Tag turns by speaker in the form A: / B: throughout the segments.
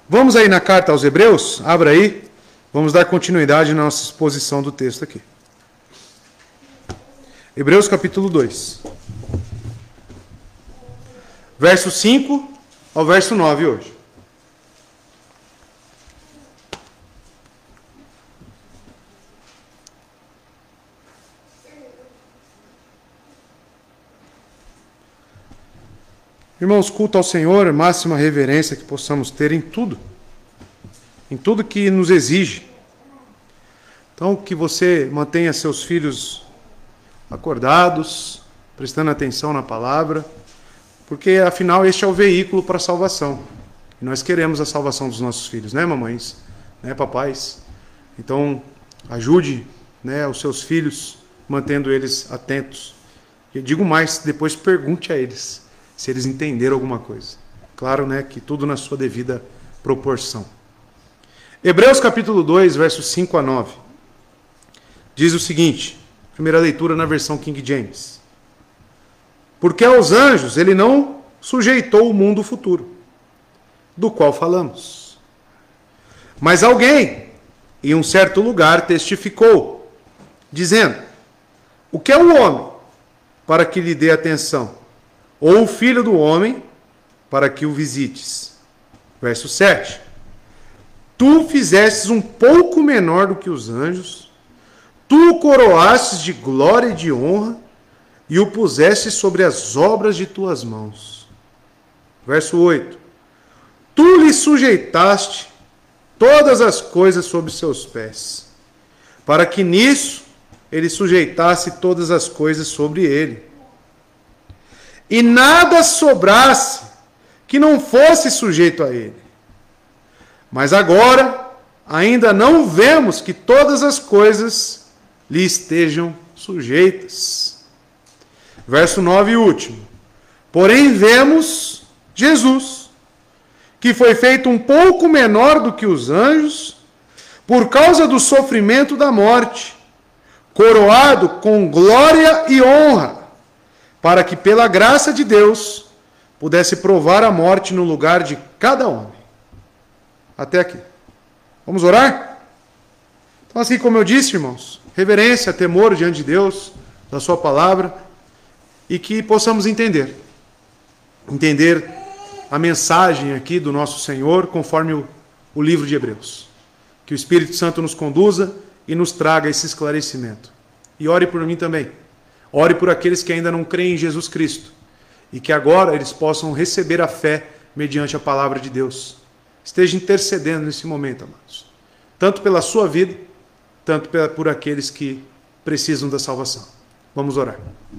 A: Vamos aí na carta aos Hebreus, abra aí, vamos dar continuidade na nossa exposição do texto aqui. Hebreus capítulo 2. Verso 5 ao verso 9 hoje. Irmãos, culto ao Senhor, máxima reverência que possamos ter em tudo que nos exige. Então, que você mantenha seus filhos acordados, prestando atenção na palavra, porque, afinal, este é o veículo para a salvação. E nós queremos a salvação dos nossos filhos, né, mamães? Né, papais? Então, ajude, né, os seus filhos, mantendo eles atentos. Eu digo mais, depois pergunte a eles se eles entenderam alguma coisa. Claro, né, que tudo na sua devida proporção. Hebreus capítulo 2, versos 5 a 9. Diz o seguinte, primeira leitura na versão King James. Porque aos anjos ele não sujeitou o mundo futuro, do qual falamos. Mas alguém, em um certo lugar, testificou, dizendo, o que é o homem, para que lhe dê atenção? Ou o filho do homem, para que o visites. Verso 7. Tu fizestes um pouco menor do que os anjos, tu o coroastes de glória e de honra, e o puseste sobre as obras de tuas mãos. Verso 8. Tu lhe sujeitaste todas as coisas sob seus pés, para que nisso ele sujeitasse todas as coisas sobre ele. E nada sobrasse que não fosse sujeito a ele. Mas agora, ainda não vemos que todas as coisas lhe estejam sujeitas. Verso 9 e último. Porém vemos Jesus, que foi feito um pouco menor do que os anjos, por causa do sofrimento da morte, coroado com glória e honra, para que pela graça de Deus pudesse provar a morte no lugar de cada homem. Até aqui. Vamos orar? Então, assim como eu disse, irmãos, reverência, temor diante de Deus, da sua palavra, e que possamos entender a mensagem aqui do nosso Senhor, conforme o livro de Hebreus. Que o Espírito Santo nos conduza e nos traga esse esclarecimento. E ore por mim também. Ore por aqueles que ainda não creem em Jesus Cristo e que agora eles possam receber a fé mediante a palavra de Deus. Esteja intercedendo nesse momento, amados. Tanto pela sua vida, tanto por aqueles que precisam da salvação. Vamos orar.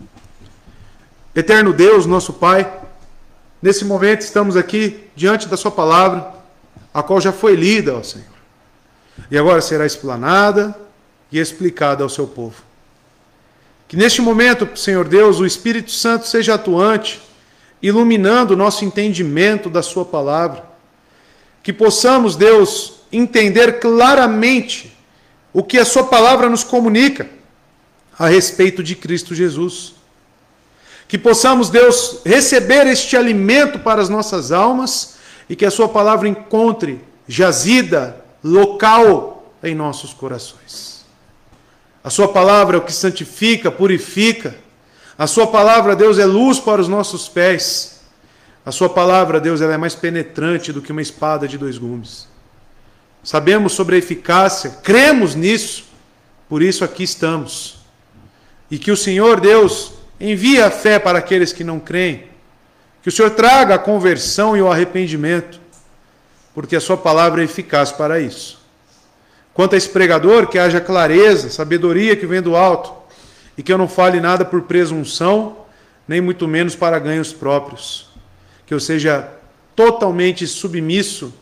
A: Eterno Deus, nosso Pai, nesse momento estamos aqui diante da sua palavra, a qual já foi lida, ó Senhor. E agora será explanada e explicada ao seu povo. Que neste momento, Senhor Deus, o Espírito Santo seja atuante, iluminando o nosso entendimento da sua palavra. Que possamos, Deus, entender claramente o que a sua palavra nos comunica a respeito de Cristo Jesus. Que possamos, Deus, receber este alimento para as nossas almas e que a sua palavra encontre jazida, local em nossos corações. A sua palavra é o que santifica, purifica. A sua palavra, Deus, é luz para os nossos pés. A sua palavra, Deus, ela é mais penetrante do que uma espada de 2 gumes. Sabemos sobre a eficácia, cremos nisso, por isso aqui estamos. E que o Senhor, Deus, envie a fé para aqueles que não creem. Que o Senhor traga a conversão e o arrependimento, porque a sua palavra é eficaz para isso. Quanto a esse pregador, que haja clareza, sabedoria que vem do alto, e que eu não fale nada por presunção, nem muito menos para ganhos próprios. Que eu seja totalmente submisso,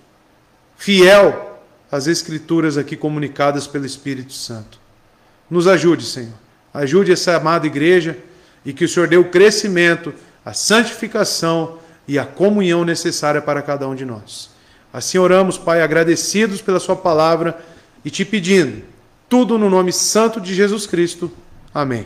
A: fiel às Escrituras aqui comunicadas pelo Espírito Santo. Nos ajude, Senhor. Ajude essa amada igreja e que o Senhor dê o crescimento, a santificação e a comunhão necessária para cada um de nós. Assim oramos, Pai, agradecidos pela sua palavra, e te pedindo, tudo no nome santo de Jesus Cristo. Amém.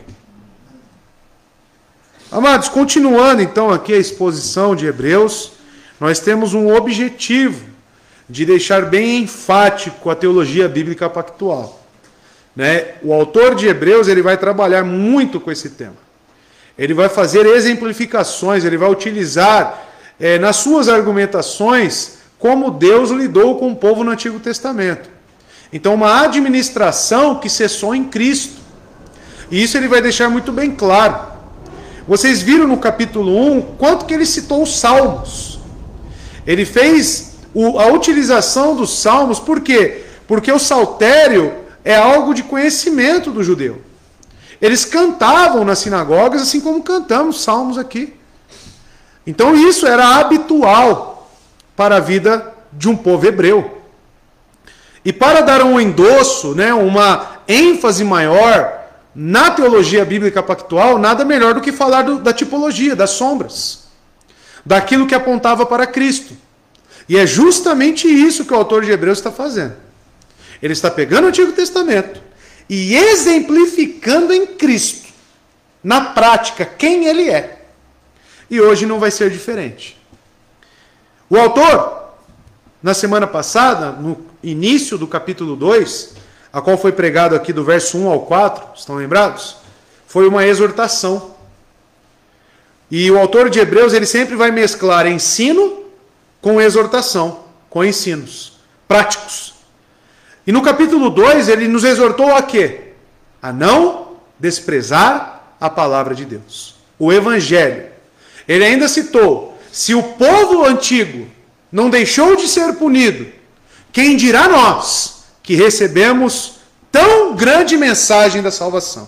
A: Amados, continuando então aqui a exposição de Hebreus, nós temos um objetivo de deixar bem enfático a teologia bíblica pactual. Né? O autor de Hebreus ele vai trabalhar muito com esse tema. Ele vai fazer exemplificações, ele vai utilizar nas suas argumentações como Deus lidou com o povo no Antigo Testamento. Então, uma administração que cessou em Cristo. E isso ele vai deixar muito bem claro. Vocês viram no capítulo 1 quanto que ele citou os salmos. Ele fez a utilização dos salmos, por quê? Porque o saltério é algo de conhecimento do judeu. Eles cantavam nas sinagogas, assim como cantamos salmos aqui. Então isso era habitual para a vida de um povo hebreu. E para dar um endosso, né, uma ênfase maior na teologia bíblica pactual, nada melhor do que falar da tipologia, das sombras, daquilo que apontava para Cristo. E é justamente isso que o autor de Hebreus está fazendo. Ele está pegando o Antigo Testamento e exemplificando em Cristo, na prática, quem ele é. E hoje não vai ser diferente. O autor, na semana passada, no início do capítulo 2, a qual foi pregado aqui do verso 1 ao 4, estão lembrados? Foi uma exortação. E o autor de Hebreus, ele sempre vai mesclar ensino com exortação, com ensinos práticos. E no capítulo 2, ele nos exortou a quê? A não desprezar a palavra de Deus, o evangelho. Ele ainda citou, se o povo antigo não deixou de ser punido, quem dirá nós que recebemos tão grande mensagem da salvação?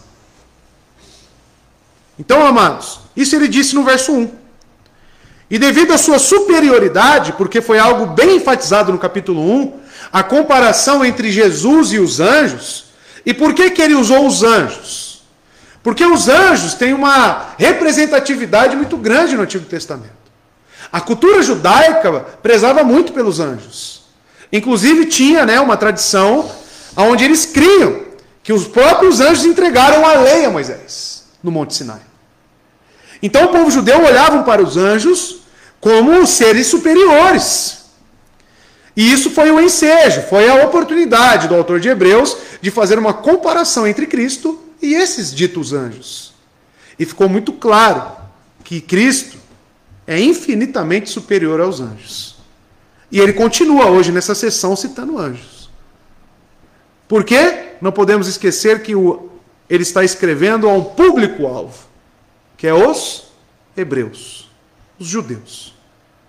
A: Então, amados, isso ele disse no verso 1. E devido à sua superioridade, porque foi algo bem enfatizado no capítulo 1, a comparação entre Jesus e os anjos. E por que ele usou os anjos? Porque os anjos têm uma representatividade muito grande no Antigo Testamento. A cultura judaica prezava muito pelos anjos. Inclusive tinha, né, uma tradição onde eles criam que os próprios anjos entregaram a lei a Moisés no Monte Sinai. Então o povo judeu olhava para os anjos como seres superiores. E isso foi o ensejo, foi a oportunidade do autor de Hebreus de fazer uma comparação entre Cristo e esses ditos anjos. E ficou muito claro que Cristo é infinitamente superior aos anjos. E ele continua hoje nessa sessão citando anjos. Por quê? Não podemos esquecer que ele está escrevendo a um público-alvo, que é os hebreus, os judeus.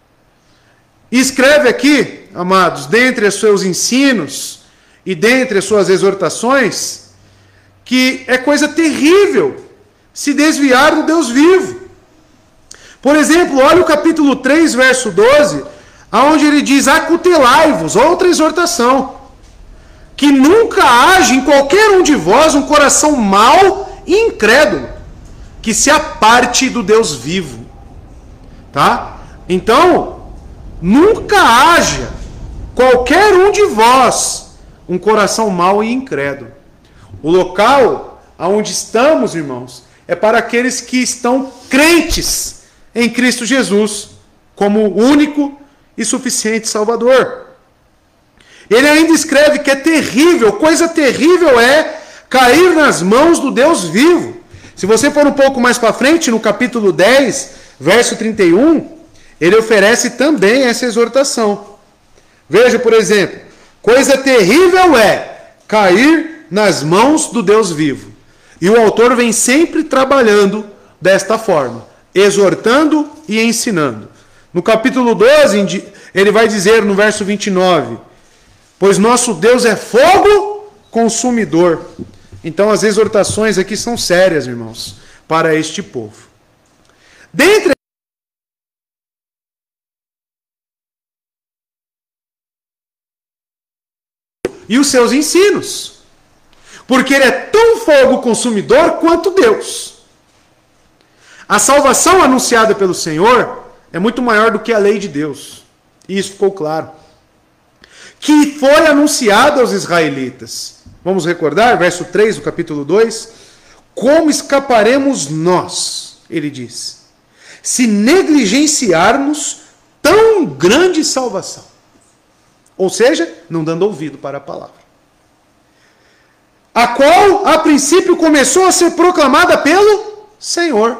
A: E escreve aqui, amados, dentre os seus ensinos e dentre as suas exortações, que é coisa terrível se desviar do Deus vivo. Por exemplo, olha o capítulo 3, verso 12, onde ele diz, acutelai-vos, outra exortação, que nunca haja em qualquer um de vós um coração mau e incrédulo, que se aparte do Deus vivo. Tá? Então, nunca haja qualquer um de vós um coração mau e incrédulo. O local onde estamos, irmãos, é para aqueles que estão crentes em Cristo Jesus como o único e suficiente Salvador. Ele ainda escreve que é terrível, coisa terrível é cair nas mãos do Deus vivo. Se você for um pouco mais para frente, no capítulo 10, verso 31, ele oferece também essa exortação. Veja, por exemplo, coisa terrível é cair nas mãos do Deus vivo. E o autor vem sempre trabalhando desta forma, exortando e ensinando. No capítulo 12, ele vai dizer no verso 29, pois nosso Deus é fogo consumidor. Então as exortações aqui são sérias, irmãos, para este povo. Dentre e os seus ensinos, porque ele é tão fogo consumidor quanto Deus. A salvação anunciada pelo Senhor é muito maior do que a lei de Deus. E isso ficou claro. Que foi anunciada aos israelitas. Vamos recordar, verso 3 do capítulo 2. Como escaparemos nós, ele diz, se negligenciarmos tão grande salvação? Ou seja, não dando ouvido para a palavra. A qual, a princípio, começou a ser proclamada pelo Senhor.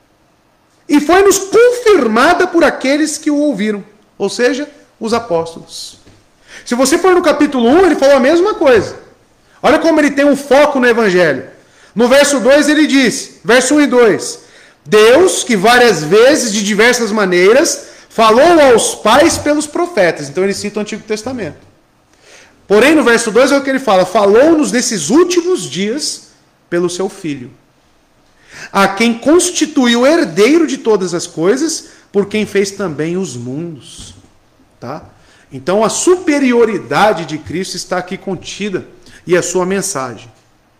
A: E foi-nos confirmada por aqueles que o ouviram. Ou seja, os apóstolos. Se você for no capítulo 1, ele falou a mesma coisa. Olha como ele tem um foco no Evangelho. No verso 2 ele diz, verso 1 e 2, Deus, que várias vezes, de diversas maneiras, falou aos pais pelos profetas. Então ele cita o Antigo Testamento. Porém, no verso 2 é o que ele fala, falou-nos nesses últimos dias pelo seu Filho, a quem constituiu herdeiro de todas as coisas, por quem fez também os mundos. Tá? Então a superioridade de Cristo está aqui contida, e a sua mensagem.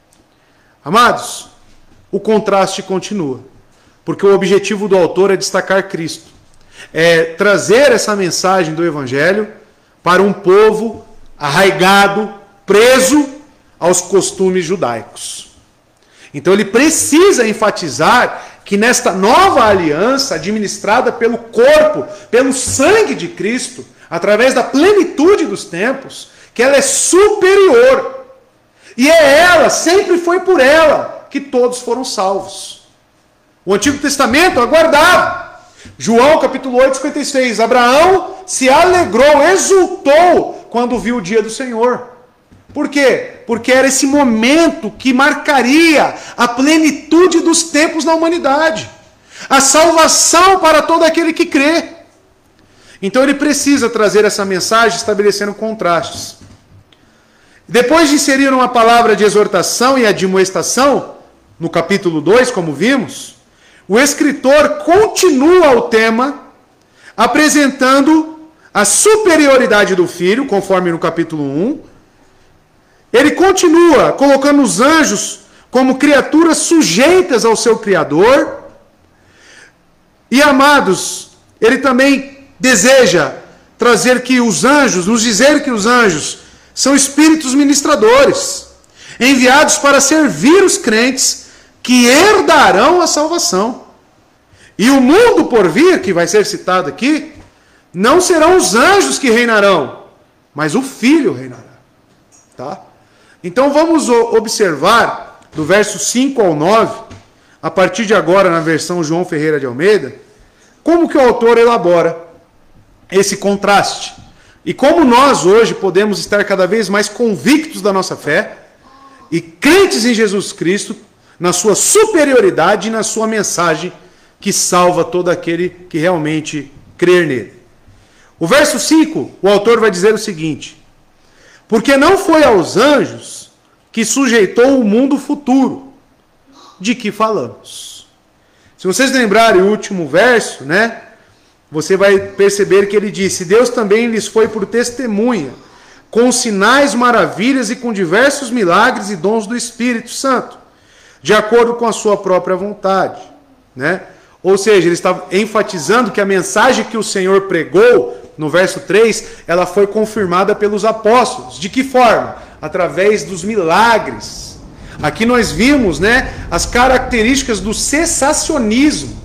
A: Amados, o contraste continua, porque o objetivo do autor é destacar Cristo, é trazer essa mensagem do Evangelho para um povo arraigado, preso aos costumes judaicos. Então ele precisa enfatizar que nesta nova aliança, administrada pelo corpo, pelo sangue de Cristo, através da plenitude dos tempos, que ela é superior. E é ela, sempre foi por ela, que todos foram salvos. O Antigo Testamento aguardava. João capítulo 8, 56. Abraão se alegrou, exultou quando viu o dia do Senhor. Por quê? Porque era esse momento que marcaria a plenitude dos tempos na humanidade. A salvação para todo aquele que crê. Então ele precisa trazer essa mensagem estabelecendo contrastes. Depois de inserir uma palavra de exortação e admoestação, no capítulo 2, como vimos, o escritor continua o tema apresentando a superioridade do Filho, conforme no capítulo 1. Ele continua colocando os anjos como criaturas sujeitas ao seu Criador. E, amados, ele também deseja trazer que os anjos, nos dizer que os anjos são espíritos ministradores, enviados para servir os crentes que herdarão a salvação. E o mundo por vir, que vai ser citado aqui, não serão os anjos que reinarão, mas o Filho reinará. Tá? Então vamos observar, do verso 5 ao 9, a partir de agora na versão João Ferreira de Almeida, como que o autor elabora esse contraste. E como nós hoje podemos estar cada vez mais convictos da nossa fé e crentes em Jesus Cristo, na sua superioridade e na sua mensagem que salva todo aquele que realmente crer nele. O verso 5, o autor vai dizer o seguinte: porque não foi aos anjos que sujeitou o mundo futuro, de que falamos. Se vocês lembrarem o último verso, né? Você vai perceber que ele disse, Deus também lhes foi por testemunha, com sinais, maravilhas e com diversos milagres e dons do Espírito Santo, de acordo com a sua própria vontade. Né? Ou seja, ele está enfatizando que a mensagem que o Senhor pregou, no verso 3, ela foi confirmada pelos apóstolos. De que forma? Através dos milagres. Aqui nós vimos, né, as características do cessacionismo.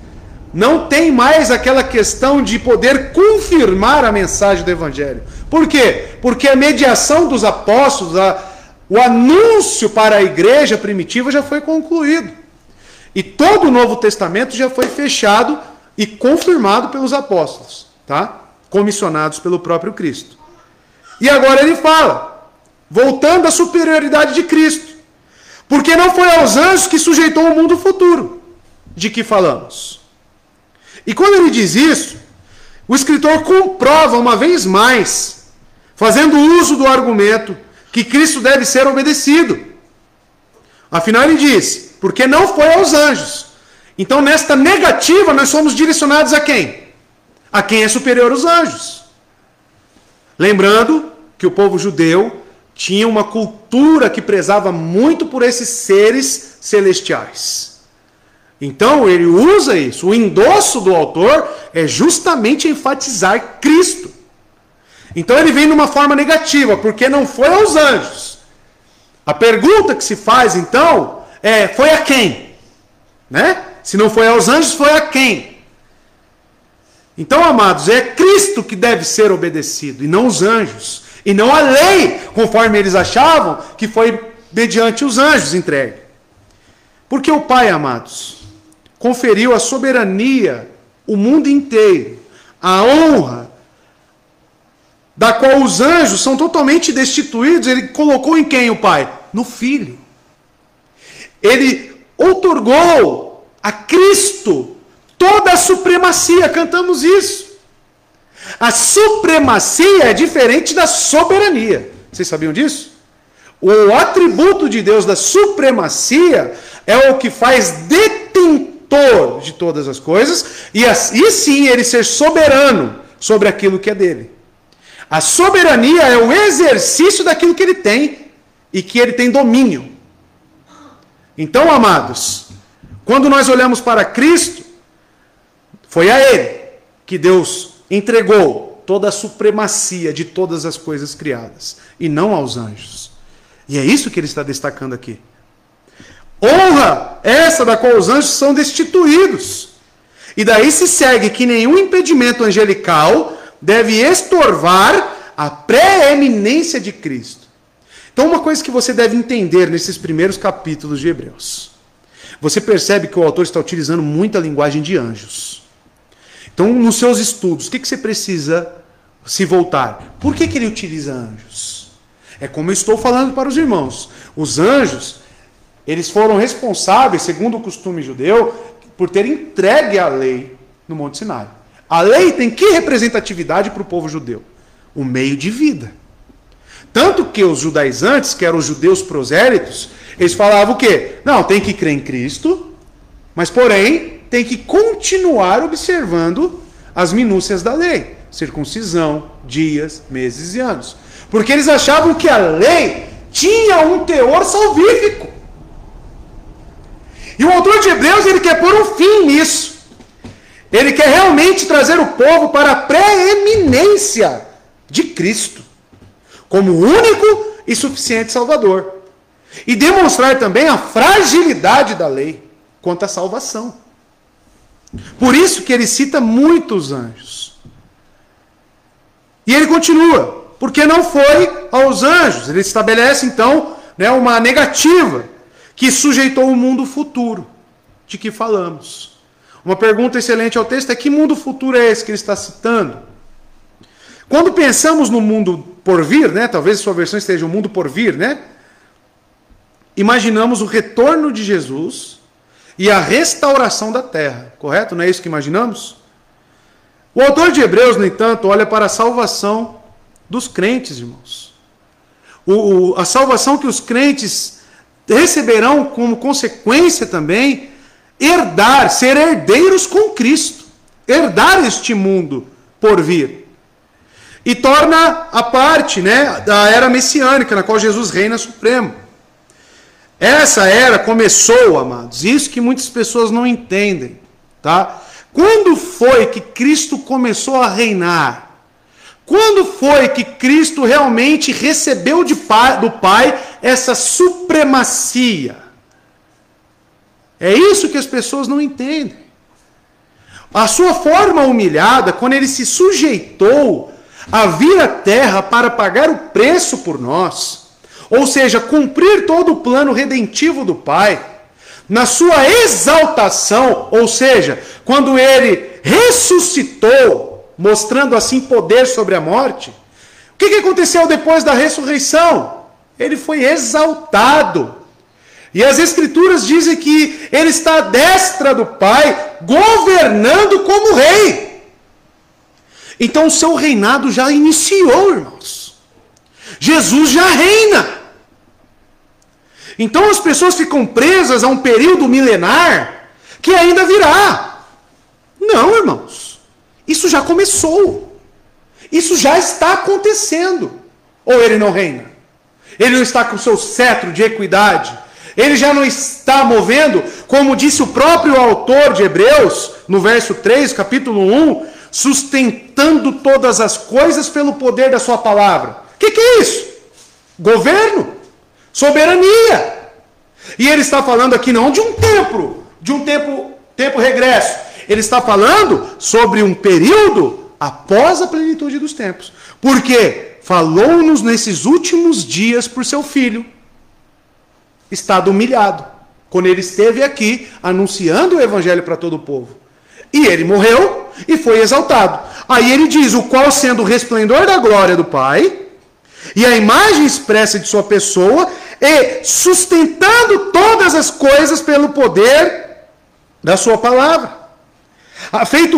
A: Não tem mais aquela questão de poder confirmar a mensagem do Evangelho. Por quê? Porque a mediação dos apóstolos, o anúncio para a igreja primitiva já foi concluído. E todo o Novo Testamento já foi fechado e confirmado pelos apóstolos, tá? Comissionados pelo próprio Cristo. E agora ele fala, voltando à superioridade de Cristo, porque não foi aos anjos que sujeitou o mundo futuro, de que falamos. E quando ele diz isso, o escritor comprova uma vez mais, fazendo uso do argumento que Cristo deve ser obedecido. Afinal ele diz, porque não foi aos anjos. Então nesta negativa nós somos direcionados a quem? A quem é superior aos anjos. Lembrando que o povo judeu tinha uma cultura que prezava muito por esses seres celestiais. Então ele usa isso. O endosso do autor é justamente enfatizar Cristo. Então ele vem de uma forma negativa, porque não foi aos anjos. A pergunta que se faz então é, foi a quem? Né? Se não foi aos anjos, foi a quem? Então, amados, é Cristo que deve ser obedecido, e não os anjos, e não a lei, conforme eles achavam que foi mediante os anjos entregue. Porque o Pai, amados, conferiu a soberania, o mundo inteiro, a honra, da qual os anjos são totalmente destituídos. Ele colocou em quem o Pai? No Filho. Ele outorgou a Cristo toda a supremacia. Cantamos isso. A supremacia é diferente da soberania. Vocês sabiam disso? O atributo de Deus da supremacia é o que faz detentor de todas as coisas, e sim ele ser soberano sobre aquilo que é dele. A soberania é o exercício daquilo que ele tem e que ele tem domínio. Então, amados, quando nós olhamos para Cristo, foi a ele que Deus entregou toda a supremacia de todas as coisas criadas, e não aos anjos. E é isso que ele está destacando aqui. Honra essa da qual os anjos são destituídos. E daí se segue que nenhum impedimento angelical deve estorvar a preeminência de Cristo. Então, uma coisa que você deve entender nesses primeiros capítulos de Hebreus. Você percebe que o autor está utilizando muita linguagem de anjos. Então, nos seus estudos, o que você precisa se voltar? Por que ele utiliza anjos? É como eu estou falando para os irmãos. Os anjos, eles foram responsáveis, segundo o costume judeu, por ter entregue a lei no Monte Sinai. A lei tem que representatividade para o povo judeu? O meio de vida. Tanto que os judaizantes, que eram os judeus prosélitos, eles falavam o quê? Não, tem que crer em Cristo, mas porém tem que continuar observando as minúcias da lei. Circuncisão, dias, meses e anos. Porque eles achavam que a lei tinha um teor salvífico. E o autor de Hebreus, ele quer pôr um fim nisso. Ele quer realmente trazer o povo para a preeminência de Cristo, como único e suficiente Salvador. E demonstrar também a fragilidade da lei quanto à salvação. Por isso que ele cita muitos anjos. E ele continua, porque não foi aos anjos. Ele estabelece então uma negativa que sujeitou o mundo futuro, de que falamos. Uma pergunta excelente ao texto é: que mundo futuro é esse que ele está citando? Quando pensamos no mundo por vir, talvez a sua versão esteja o mundo por vir, imaginamos o retorno de Jesus e a restauração da terra, correto? Não é isso que imaginamos? O autor de Hebreus, no entanto, olha para a salvação dos crentes, irmãos. A salvação que os crentes receberão como consequência também, ser herdeiros com Cristo, herdar este mundo por vir. E torna a parte da era messiânica, na qual Jesus reina supremo. Essa era começou, amados, isso que muitas pessoas não entendem. Tá? Quando foi que Cristo começou a reinar? Quando foi que Cristo realmente recebeu do Pai essa supremacia? É isso que as pessoas não entendem. A sua forma humilhada, quando ele se sujeitou a vir à terra para pagar o preço por nós, ou seja, cumprir todo o plano redentivo do Pai, na sua exaltação, ou seja, quando ele ressuscitou, mostrando assim poder sobre a morte, o que aconteceu depois da ressurreição? Ele foi exaltado. E as Escrituras dizem que ele está à destra do Pai, governando como rei. Então o seu reinado já iniciou, irmãos. Jesus já reina. Então as pessoas ficam presas a um período milenar que ainda virá. Não, irmãos. Isso já começou. Isso já está acontecendo. Ou ele não reina? Ele não está com o seu cetro de equidade? Ele já não está movendo, como disse o próprio autor de Hebreus, no verso 3, capítulo 1, sustentando todas as coisas pelo poder da sua palavra. O que é isso? Governo. Soberania. E ele está falando aqui não de um tempo regresso. ele está falando sobre um período após a plenitude dos tempos. Porque falou-nos nesses últimos dias por seu filho, estado humilhado, quando ele esteve aqui anunciando o evangelho para todo o povo. E ele morreu e foi exaltado. Aí ele diz, o qual sendo o resplendor da glória do Pai, e a imagem expressa de sua pessoa, e sustentando todas as coisas pelo poder da sua palavra, havendo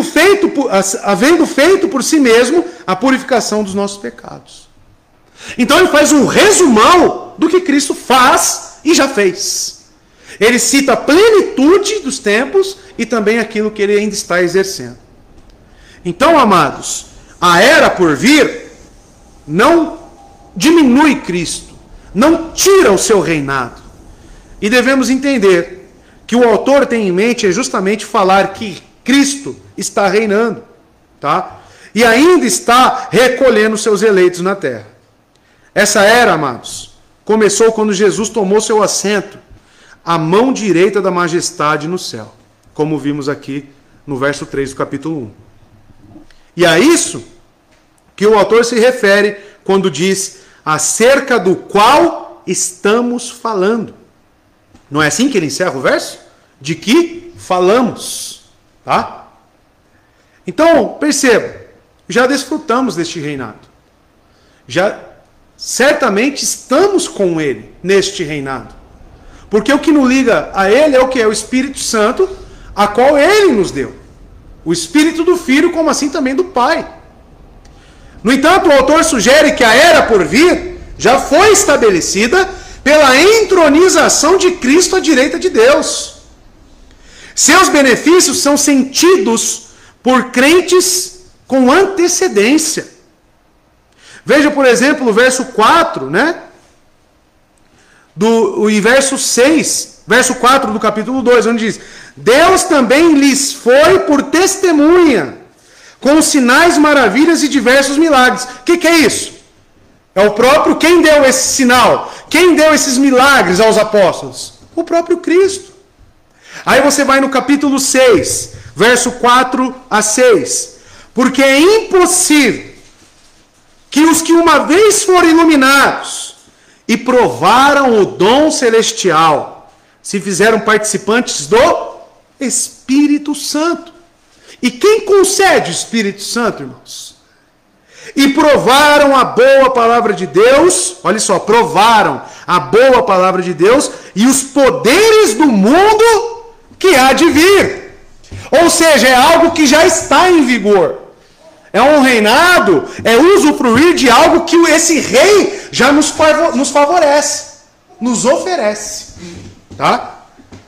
A: feito por si mesmo a purificação dos nossos pecados. Então ele faz um resumão do que Cristo faz e já fez. Ele cita a plenitude dos tempos e também aquilo que ele ainda está exercendo. Então, amados, a era por vir não diminui Cristo, não tira o seu reinado. E devemos entender que o autor tem em mente é justamente falar que Cristo está reinando, tá? E ainda está recolhendo seus eleitos na terra. Essa era, amados, começou quando Jesus tomou seu assento à mão direita da majestade no céu, como vimos aqui no verso 3 do capítulo 1. E a isso que o autor se refere quando diz acerca do qual estamos falando. Não é assim que ele encerra o verso? De que falamos. Tá? Então, perceba, já desfrutamos deste reinado. Já certamente estamos com ele neste reinado. Porque o que nos liga a ele é o que? É o Espírito Santo, a qual ele nos deu. O Espírito do Filho, como assim também do Pai. No entanto, o autor sugere que a era por vir já foi estabelecida pela entronização de Cristo à direita de Deus. Seus benefícios são sentidos por crentes com antecedência. Veja, por exemplo, o verso 4, né? E verso 6, verso 4 do capítulo 2, onde diz: Deus também lhes foi por testemunha, com sinais, maravilhas e diversos milagres. O que é isso? É o próprio, quem deu esse sinal? Quem deu esses milagres aos apóstolos? O próprio Cristo. Aí você vai no capítulo 6, verso 4 a 6. Porque é impossível que os que uma vez foram iluminados e provaram o dom celestial se fizeram participantes do Espírito Santo. E quem concede o Espírito Santo, irmãos? E provaram a boa palavra de Deus, olha só, provaram a boa palavra de Deus e os poderes do mundo que há de vir. Ou seja, é algo que já está em vigor. É um reinado, é usufruir de algo que esse rei já nos favorece, nos oferece. Tá?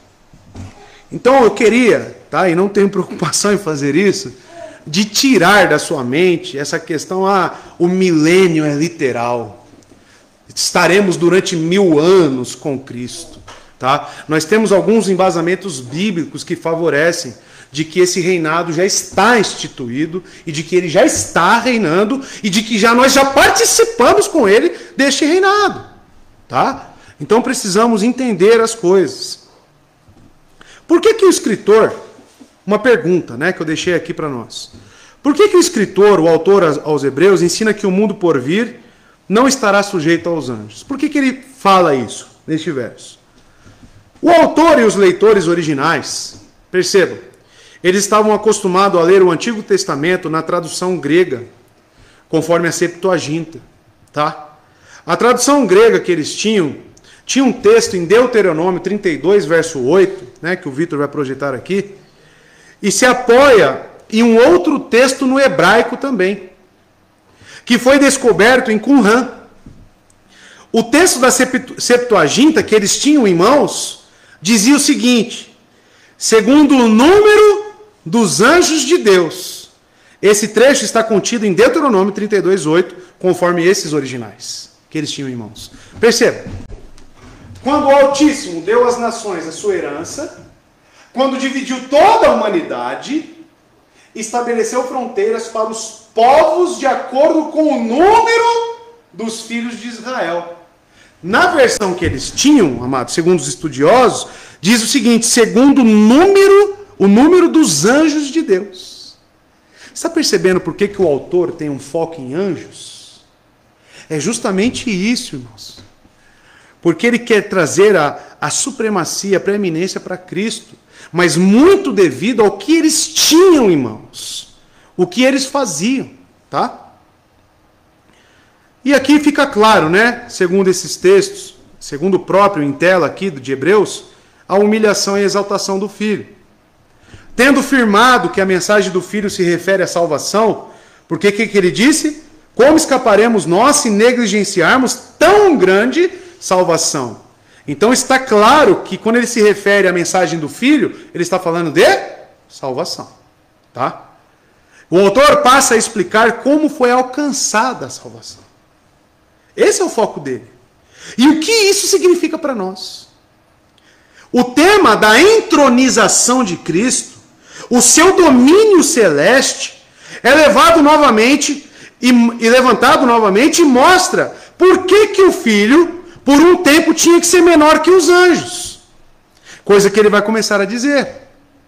A: Então eu queria, tá, e não tenho preocupação em fazer isso, de tirar da sua mente essa questão, o milênio é literal. Estaremos durante 1000 anos com Cristo. Tá? Nós temos alguns embasamentos bíblicos que favorecem de que esse reinado já está instituído e de que ele já está reinando e de que nós já participamos com ele deste reinado. Tá? Então precisamos entender as coisas. Por que o escritor, uma pergunta, né, que eu deixei aqui para nós. Por que o escritor, o autor aos Hebreus, ensina que o mundo por vir não estará sujeito aos anjos? Por que ele fala isso neste verso? O autor e os leitores originais, percebam, eles estavam acostumados a ler o Antigo Testamento na tradução grega, conforme a Septuaginta. Tá? A tradução grega que eles tinha um texto em Deuteronômio 32, verso 8, né, que o Vitor vai projetar aqui, e se apoia em um outro texto no hebraico também, que foi descoberto em Qumran. O texto da Septuaginta que eles tinham em mãos dizia o seguinte: segundo o número dos anjos de Deus. Esse trecho está contido em Deuteronômio 32, 8, conforme esses originais que eles tinham em mãos. Perceba, quando o Altíssimo deu às nações a sua herança, quando dividiu toda a humanidade, estabeleceu fronteiras para os povos de acordo com o número dos filhos de Israel. Na versão que eles tinham, amados, segundo os estudiosos, diz o seguinte: segundo o número, o número dos anjos de Deus. Está percebendo por que o autor tem um foco em anjos? É justamente isso, irmãos. Porque ele quer trazer a supremacia, a preeminência para Cristo, mas muito devido ao que eles tinham, irmãos, o que eles faziam, tá? E aqui fica claro, né, segundo esses textos, segundo o próprio em tela aqui de Hebreus, a humilhação e a exaltação do Filho. Tendo firmado que a mensagem do Filho se refere à salvação, porque o que ele disse? Como escaparemos nós se negligenciarmos tão grande salvação? Então está claro que quando ele se refere à mensagem do Filho, ele está falando de salvação. Tá? O autor passa a explicar como foi alcançada a salvação. Esse é o foco dele. E o que isso significa para nós? O tema da entronização de Cristo, o seu domínio celeste, é levado novamente e levantado novamente e mostra por que o Filho, por um tempo, tinha que ser menor que os anjos. Coisa que ele vai começar a dizer.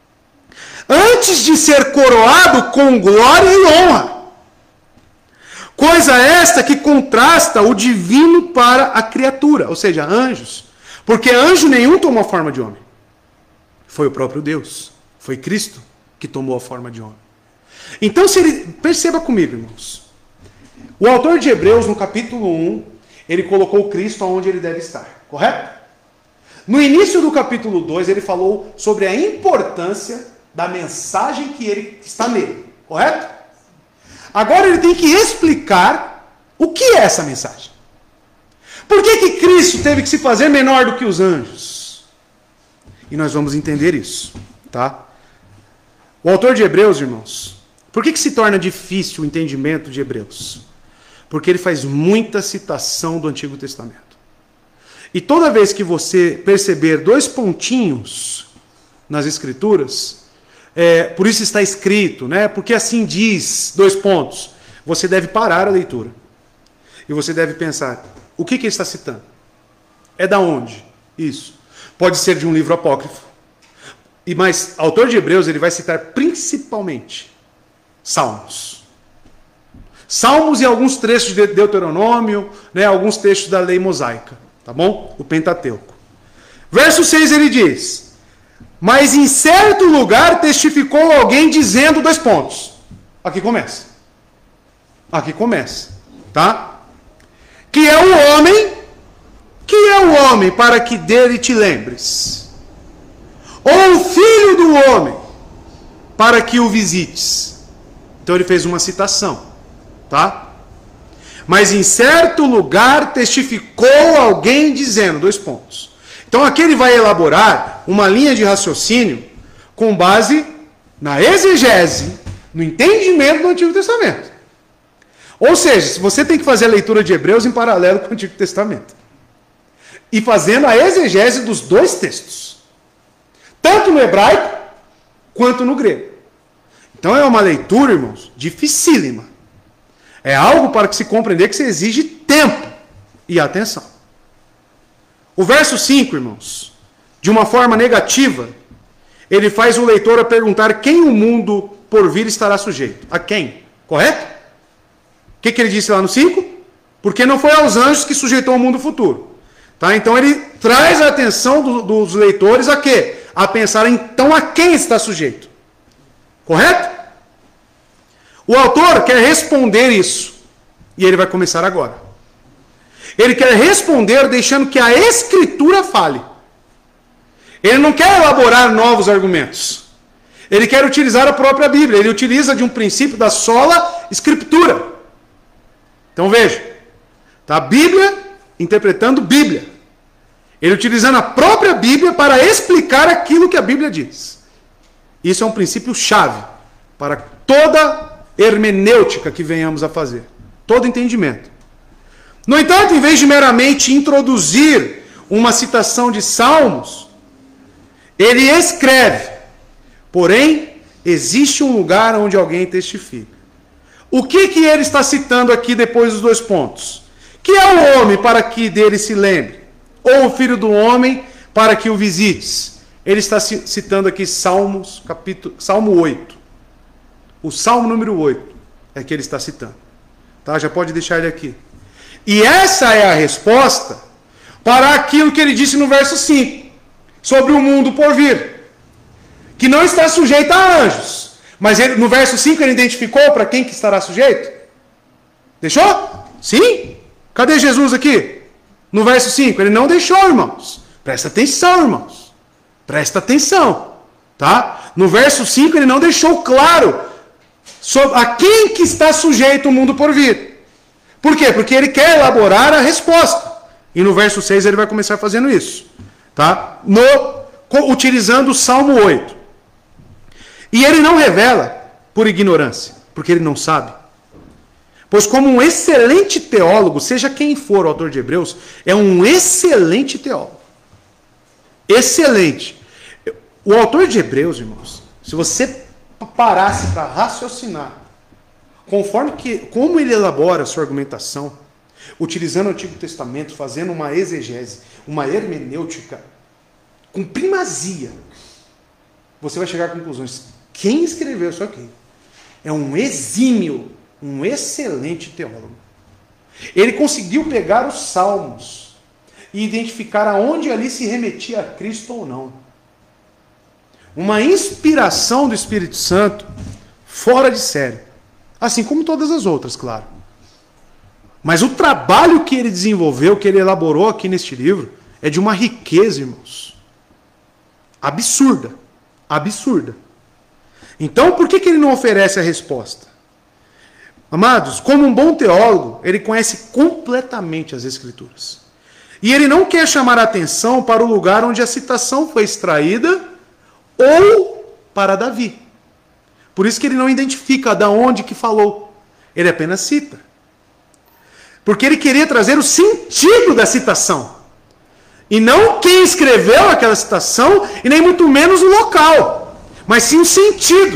A: Antes de ser coroado com glória e honra. Coisa esta que contrasta o divino para a criatura, ou seja, anjos. Porque anjo nenhum tomou a forma de homem. Foi o próprio Deus. Foi Cristo que tomou a forma de homem. Então, perceba comigo, irmãos. O autor de Hebreus, no capítulo 1, ele colocou Cristo onde ele deve estar. Correto? No início do capítulo 2, ele falou sobre a importância da mensagem que ele está nele. Correto? Agora ele tem que explicar o que é essa mensagem. Por que Cristo teve que se fazer menor do que os anjos? E nós vamos entender isso, tá? O autor de Hebreus, irmãos, por que se torna difícil o entendimento de Hebreus? Porque ele faz muita citação do Antigo Testamento. E toda vez que você perceber 2 pontinhos nas Escrituras, por isso está escrito, né? Porque assim diz, 2 pontos, você deve parar a leitura. E você deve pensar, o que ele está citando? É da onde? Isso. Pode ser de um livro apócrifo. Mas o autor de Hebreus ele vai citar principalmente Salmos. Salmos e alguns trechos de Deuteronômio, né, alguns textos da lei mosaica. Tá bom? O Pentateuco. Verso 6 ele diz: mas em certo lugar testificou alguém dizendo 2 pontos. Aqui começa. Aqui começa. Tá? Que é o homem para que dele te lembres? Ou o filho do homem para que o visites? Então ele fez uma citação, tá? Mas em certo lugar testificou alguém dizendo 2 pontos. Então aqui ele vai elaborar uma linha de raciocínio com base na exegese, no entendimento do Antigo Testamento. Ou seja, se você tem que fazer a leitura de Hebreus em paralelo com o Antigo Testamento. E fazendo a exegese dos 2 textos. Tanto no hebraico, quanto no grego. Então é uma leitura, irmãos, dificílima. É algo para que se compreender que se exige tempo e atenção. O verso 5, irmãos, de uma forma negativa, ele faz o leitor a perguntar quem o mundo por vir estará sujeito. A quem? Correto? O que ele disse lá no 5? Porque não foi aos anjos que sujeitou o mundo futuro. Tá? Então ele traz a atenção dos leitores a quê? A pensar então a quem está sujeito. Correto? O autor quer responder isso. E ele vai começar agora. Ele quer responder deixando que a Escritura fale. Ele não quer elaborar novos argumentos. Ele quer utilizar a própria Bíblia. Ele utiliza de um princípio da sola Escritura. Então veja. Tá? A Bíblia interpretando Bíblia. Ele utilizando a própria Bíblia para explicar aquilo que a Bíblia diz. Isso é um princípio chave para toda hermenêutica que venhamos a fazer. Todo entendimento. No entanto, em vez de meramente introduzir uma citação de Salmos, ele escreve. Porém, existe um lugar onde alguém testifica. O que ele está citando aqui depois dos 2 pontos? Que é o homem para que dele se lembre? Ou o filho do homem para que o visites? ele está citando aqui Salmo 8. O Salmo número 8 é que ele está citando. Tá? Já pode deixar ele aqui. E essa é a resposta para aquilo que ele disse no verso 5, sobre o mundo por vir, que não está sujeito a anjos. Mas ele, no verso 5 ele identificou para quem que estará sujeito? Deixou? Sim? Cadê Jesus aqui? No verso 5, ele não deixou, irmãos. Presta atenção, irmãos. Presta atenção. Tá? No verso 5 ele não deixou claro sobre a quem que está sujeito o mundo por vir. Por quê? Porque ele quer elaborar a resposta. E no verso 6 ele vai começar fazendo isso. Tá? Utilizando o Salmo 8. E ele não revela por ignorância, porque ele não sabe. Pois como um excelente teólogo, seja quem for o autor de Hebreus, é um excelente teólogo. Excelente. O autor de Hebreus, irmãos, se você parasse para raciocinar, como ele elabora a sua argumentação, utilizando o Antigo Testamento, fazendo uma exegese, uma hermenêutica, com primazia, você vai chegar a conclusões. Quem escreveu isso aqui é um exímio, um excelente teólogo. Ele conseguiu pegar os salmos e identificar aonde ali se remetia a Cristo ou não. Uma inspiração do Espírito Santo fora de série. Assim como todas as outras, claro. Mas o trabalho que ele desenvolveu, que ele elaborou aqui neste livro, é de uma riqueza, irmãos. Absurda. Absurda. Então, por que ele não oferece a resposta? Amados, como um bom teólogo, ele conhece completamente as Escrituras. E ele não quer chamar a atenção para o lugar onde a citação foi extraída ou para Davi. Por isso que ele não identifica de onde que falou. Ele apenas cita. Porque ele queria trazer o sentido da citação. E não quem escreveu aquela citação, e nem muito menos o local. Mas sim o sentido.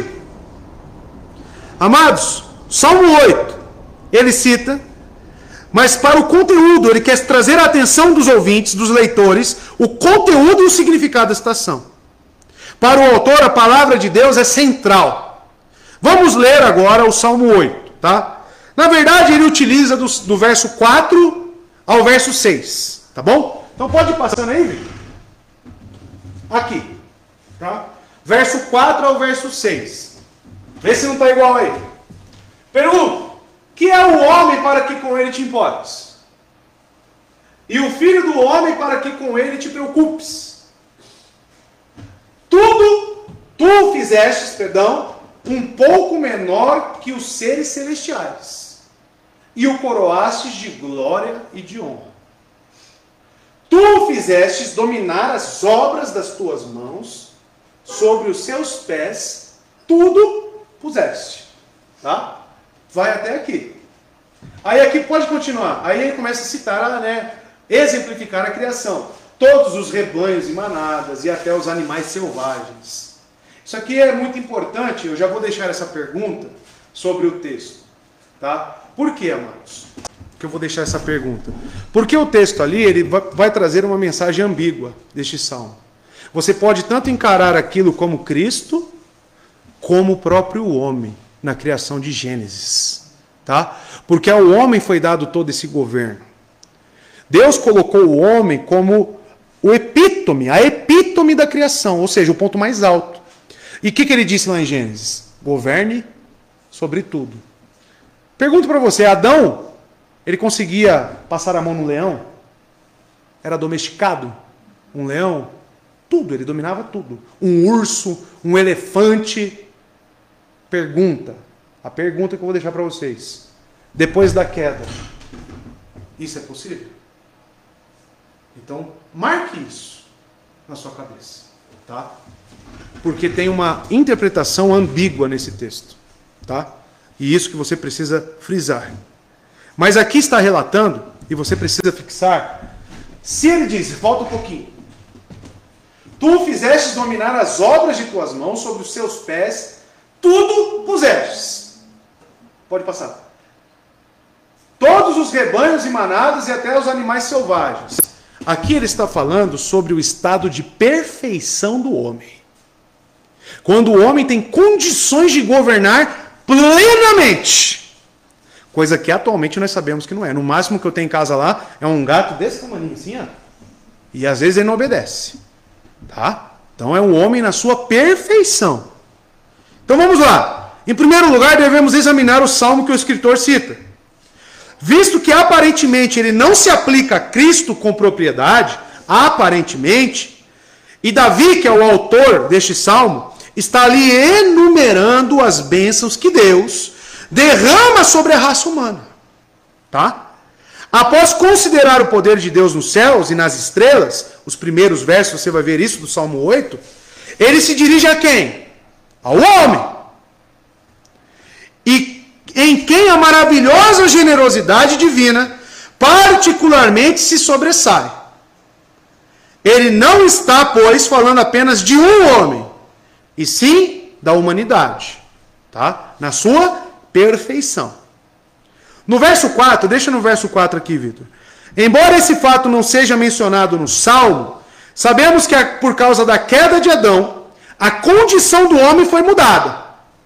A: Amados, Salmo 8, ele cita, mas para o conteúdo, ele quer trazer a atenção dos ouvintes, dos leitores, o conteúdo e o significado da citação. Para o autor, a palavra de Deus é central. Vamos ler agora o Salmo 8, tá? Na verdade, ele utiliza do verso 4 ao verso 6, tá bom? Então pode ir passando aí, Victor. Aqui, tá? Verso 4 ao verso 6. Vê se não está igual aí. Pergunta: que é o homem para que com ele te importes? E o filho do homem para que com ele te preocupes? Tudo tu fizestes, um pouco menor que os seres celestiais, e o coroastes de glória e de honra. Tu fizestes dominar as obras das tuas mãos, sobre os seus pés tudo puseste. Tá? Vai até aqui. Aí aqui pode continuar. Aí ele começa a citar, exemplificar a criação. Todos os rebanhos e manadas e até os animais selvagens. Isso aqui é muito importante. Eu já vou deixar essa pergunta sobre o texto. Tá? Por quê, amados? Que eu vou deixar essa pergunta. Porque o texto ali ele vai trazer uma mensagem ambígua deste salmo. Você pode tanto encarar aquilo como Cristo, como o próprio homem, na criação de Gênesis. Tá? Porque ao homem foi dado todo esse governo. Deus colocou o homem como o epítome, a epítome da criação, ou seja, o ponto mais alto. E o que ele disse lá em Gênesis? Governe sobre tudo. Pergunto para você, Adão, ele conseguia passar a mão no leão? Era domesticado? Um leão? Tudo, ele dominava tudo. Um urso, um elefante. Pergunta. A pergunta que eu vou deixar para vocês. Depois da queda, isso é possível? Então, marque isso na sua cabeça. Tá? Porque tem uma interpretação ambígua nesse texto. Tá? E isso que você precisa frisar. Mas aqui está relatando, e você precisa fixar, se ele diz, volta um pouquinho. Tu fizestes dominar as obras de tuas mãos, sobre os seus pés, tudo pusestes. Pode passar. Todos os rebanhos e manadas e até os animais selvagens. Aqui ele está falando sobre o estado de perfeição do homem. Quando o homem tem condições de governar plenamente. Coisa que atualmente nós sabemos que não é. No máximo que eu tenho em casa lá é um gato desse tamanho assim, ó. E às vezes ele não obedece. Tá? Então é um homem na sua perfeição. Então vamos lá. Em primeiro lugar, devemos examinar o salmo que o escritor cita. Visto que aparentemente ele não se aplica a Cristo com propriedade, aparentemente, e Davi, que é o autor deste salmo, está ali enumerando as bênçãos que Deus derrama sobre a raça humana. Tá? Após considerar o poder de Deus nos céus e nas estrelas, os primeiros versos, você vai ver isso do Salmo 8, ele se dirige a quem? Ao homem. E em quem a maravilhosa generosidade divina particularmente se sobressai. Ele não está, pois, falando apenas de um homem, e sim da humanidade, tá? Na sua perfeição. No verso 4, deixa no verso 4 aqui, Vitor. Embora esse fato não seja mencionado no Salmo, sabemos que por causa da queda de Adão, a condição do homem foi mudada.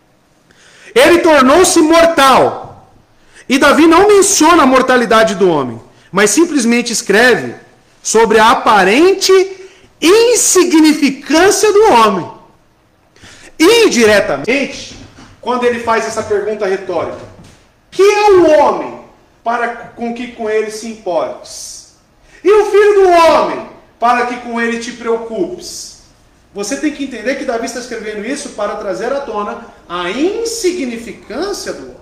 A: Ele tornou-se mortal. E Davi não menciona a mortalidade do homem, mas simplesmente escreve sobre a aparente insignificância do homem. Indiretamente, quando ele faz essa pergunta retórica, que é o homem para com que com ele se importes? E o filho do homem para que com ele te preocupes? Você tem que entender que Davi está escrevendo isso para trazer à tona a insignificância do homem.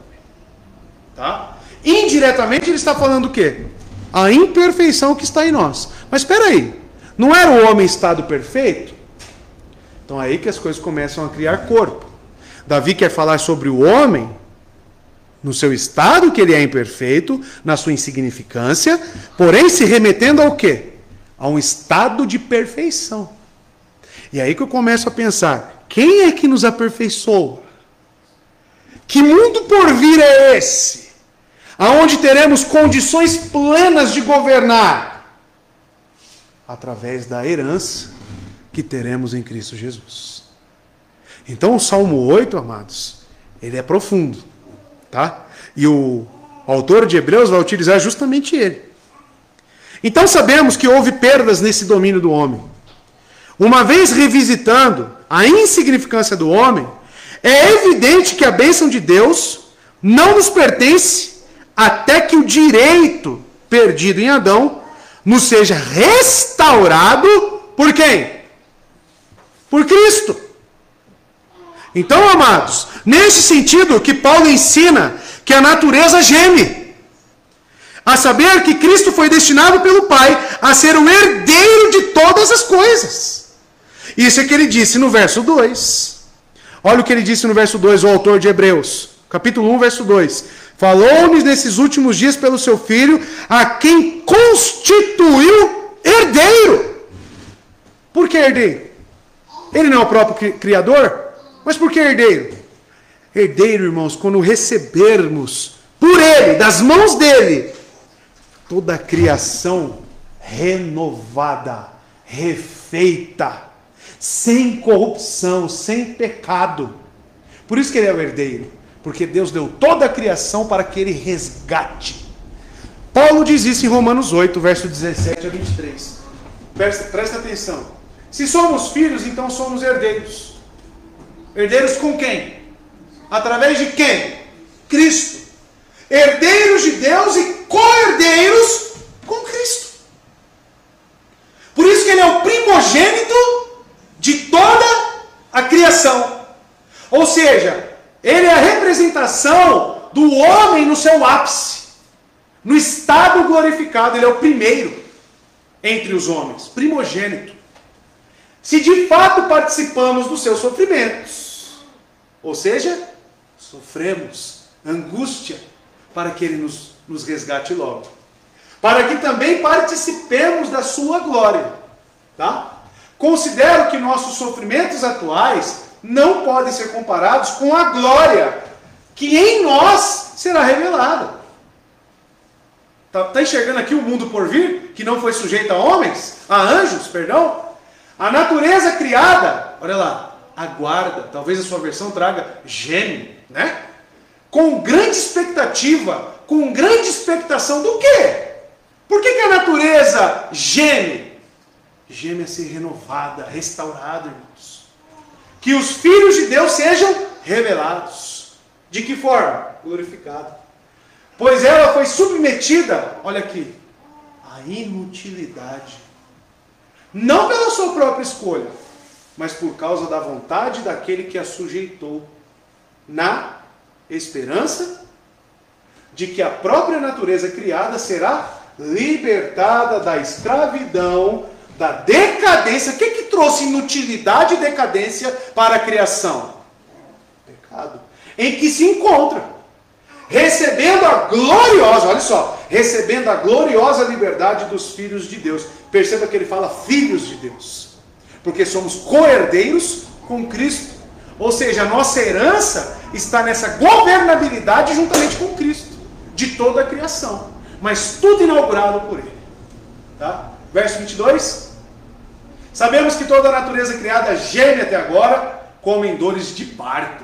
A: Tá? Indiretamente ele está falando o quê? A imperfeição que está em nós. Mas espera aí, não era o homem estado perfeito? Então é aí que as coisas começam a criar corpo. Davi quer falar sobre o homem no seu estado, que ele é imperfeito, na sua insignificância, porém se remetendo ao quê? A um estado de perfeição. E aí que eu começo a pensar, quem é que nos aperfeiçoou? Que mundo por vir é esse? Aonde teremos condições plenas de governar? Através da herança que teremos em Cristo Jesus. Então o Salmo 8, amados, ele é profundo, tá? E o autor de Hebreus vai utilizar justamente ele. Então sabemos que houve perdas nesse domínio do homem. Uma vez revisitando a insignificância do homem, é evidente que a bênção de Deus não nos pertence até que o direito perdido em Adão nos seja restaurado por quem? Por Cristo. Então, amados, nesse sentido que Paulo ensina que a natureza geme, a saber que Cristo foi destinado pelo Pai a ser o herdeiro de todas as coisas. Isso é que ele disse no verso 2. Olha o que ele disse no verso 2, o autor de Hebreus, capítulo 1, verso 2. Falou-nos nesses últimos dias pelo seu Filho, a quem constituiu herdeiro. Por que herdeiro? Ele não é o próprio Criador? Mas por que herdeiro? Herdeiro, irmãos, quando recebermos por Ele, das mãos dEle, toda a criação renovada, refeita, sem corrupção, sem pecado. Por isso que Ele é o herdeiro, porque Deus deu toda a criação para que Ele resgate. Paulo diz isso em Romanos 8, verso 17 a 23. Presta atenção. Se somos filhos, então somos herdeiros. Herdeiros com quem? Através de quem? Cristo. Herdeiros de Deus e co-herdeiros com Cristo. Por isso que Ele é o primogênito de toda a criação. Ou seja, Ele é a representação do homem no seu ápice, no estado glorificado. Ele é o primeiro entre os homens, primogênito. Se de fato participamos dos seus sofrimentos, ou seja, sofremos angústia para que Ele nos resgate logo, para que também participemos da sua glória, tá? Considero que nossos sofrimentos atuais não podem ser comparados com a glória que em nós será revelada. Está enxergando aqui o mundo por vir, que não foi sujeito a homens, a anjos, perdão? A natureza criada, olha lá, aguarda, talvez a sua versão traga geme, né? Com grande expectativa, com grande expectação do quê? Por que a natureza geme? Geme a ser renovada, restaurada, irmãos. Que os filhos de Deus sejam revelados. De que forma? Glorificado. Pois ela foi submetida, olha aqui, à inutilidade. Não pela sua própria escolha, mas por causa da vontade daquele que a sujeitou, na esperança de que a própria natureza criada será libertada da escravidão, da decadência. O que trouxe inutilidade e decadência para a criação? Pecado. Em que se encontra, recebendo a gloriosa, olha só, recebendo a gloriosa liberdade dos filhos de Deus. Perceba que ele fala filhos de Deus, porque somos co-herdeiros com Cristo. Ou seja, a nossa herança está nessa governabilidade juntamente com Cristo, de toda a criação, mas tudo inaugurado por Ele. Tá? Verso 22. Sabemos que toda a natureza criada geme até agora, como em dores de parto.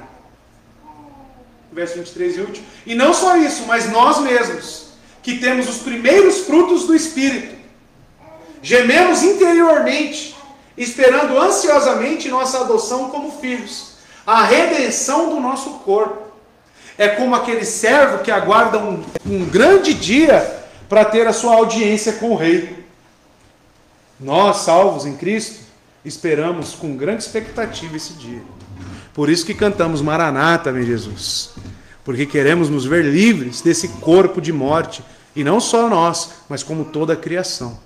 A: Verso 23 e último. E não só isso, mas nós mesmos, que temos os primeiros frutos do Espírito, gememos interiormente, esperando ansiosamente nossa adoção como filhos, a redenção do nosso corpo. É como aquele servo que aguarda um grande dia para ter a sua audiência com o rei. Nós, salvos em Cristo, esperamos com grande expectativa esse dia. Por isso que cantamos Maranata, meu Jesus. Porque queremos nos ver livres desse corpo de morte. E não só nós, mas como toda a criação.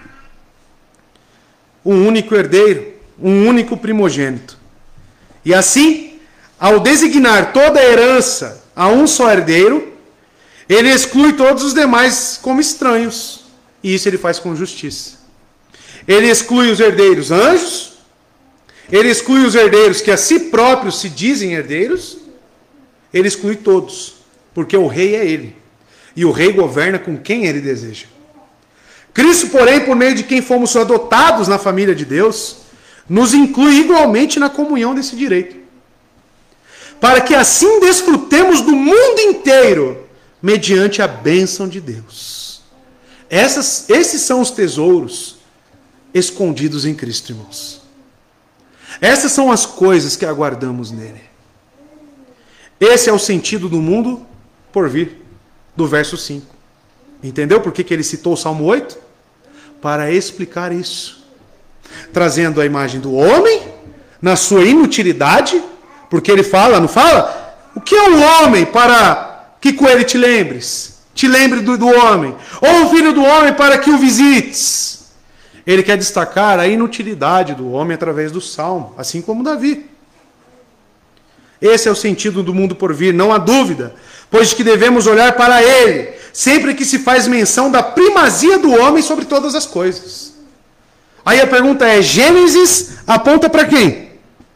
A: Um único herdeiro, um único primogênito. E assim, ao designar toda a herança a um só herdeiro, ele exclui todos os demais como estranhos. E isso ele faz com justiça. Ele exclui os herdeiros anjos, ele exclui os herdeiros que a si próprios se dizem herdeiros, ele exclui todos, porque o rei é ele. E o rei governa com quem ele deseja. Cristo, porém, por meio de quem fomos adotados na família de Deus, nos inclui igualmente na comunhão desse direito. Para que assim desfrutemos do mundo inteiro, mediante a bênção de Deus. Esses são os tesouros escondidos em Cristo, irmãos. Essas são as coisas que aguardamos nele. Esse é o sentido do mundo por vir, do verso 5. Entendeu por que ele citou o Salmo 8? Para explicar isso. Trazendo a imagem do homem, na sua inutilidade, porque ele fala, não fala? O que é um homem para que com ele te lembres? Te lembre do homem. Ou o filho do homem para que o visites? Ele quer destacar a inutilidade do homem através do Salmo, assim como Davi. Esse é o sentido do mundo por vir, não há dúvida, pois que devemos olhar para ele, sempre que se faz menção da primazia do homem sobre todas as coisas. Aí a pergunta é, Gênesis aponta para quem?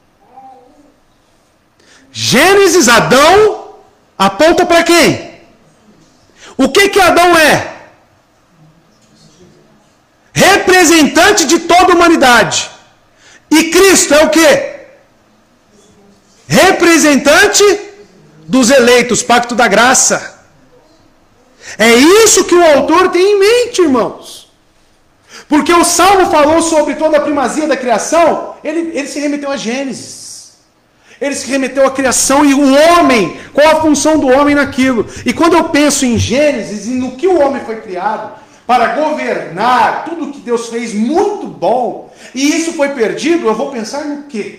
A: Gênesis, Adão, aponta para quem? O que Adão é? Representante de toda a humanidade. E Cristo é o quê? Representante dos eleitos, pacto da graça. É isso que o autor tem em mente, irmãos. Porque o Salmo falou sobre toda a primazia da criação, ele se remeteu a Gênesis. Ele se remeteu à criação e o homem, qual a função do homem naquilo. E quando eu penso em Gênesis e no que o homem foi criado, para governar tudo que Deus fez muito bom, e isso foi perdido, eu vou pensar no quê?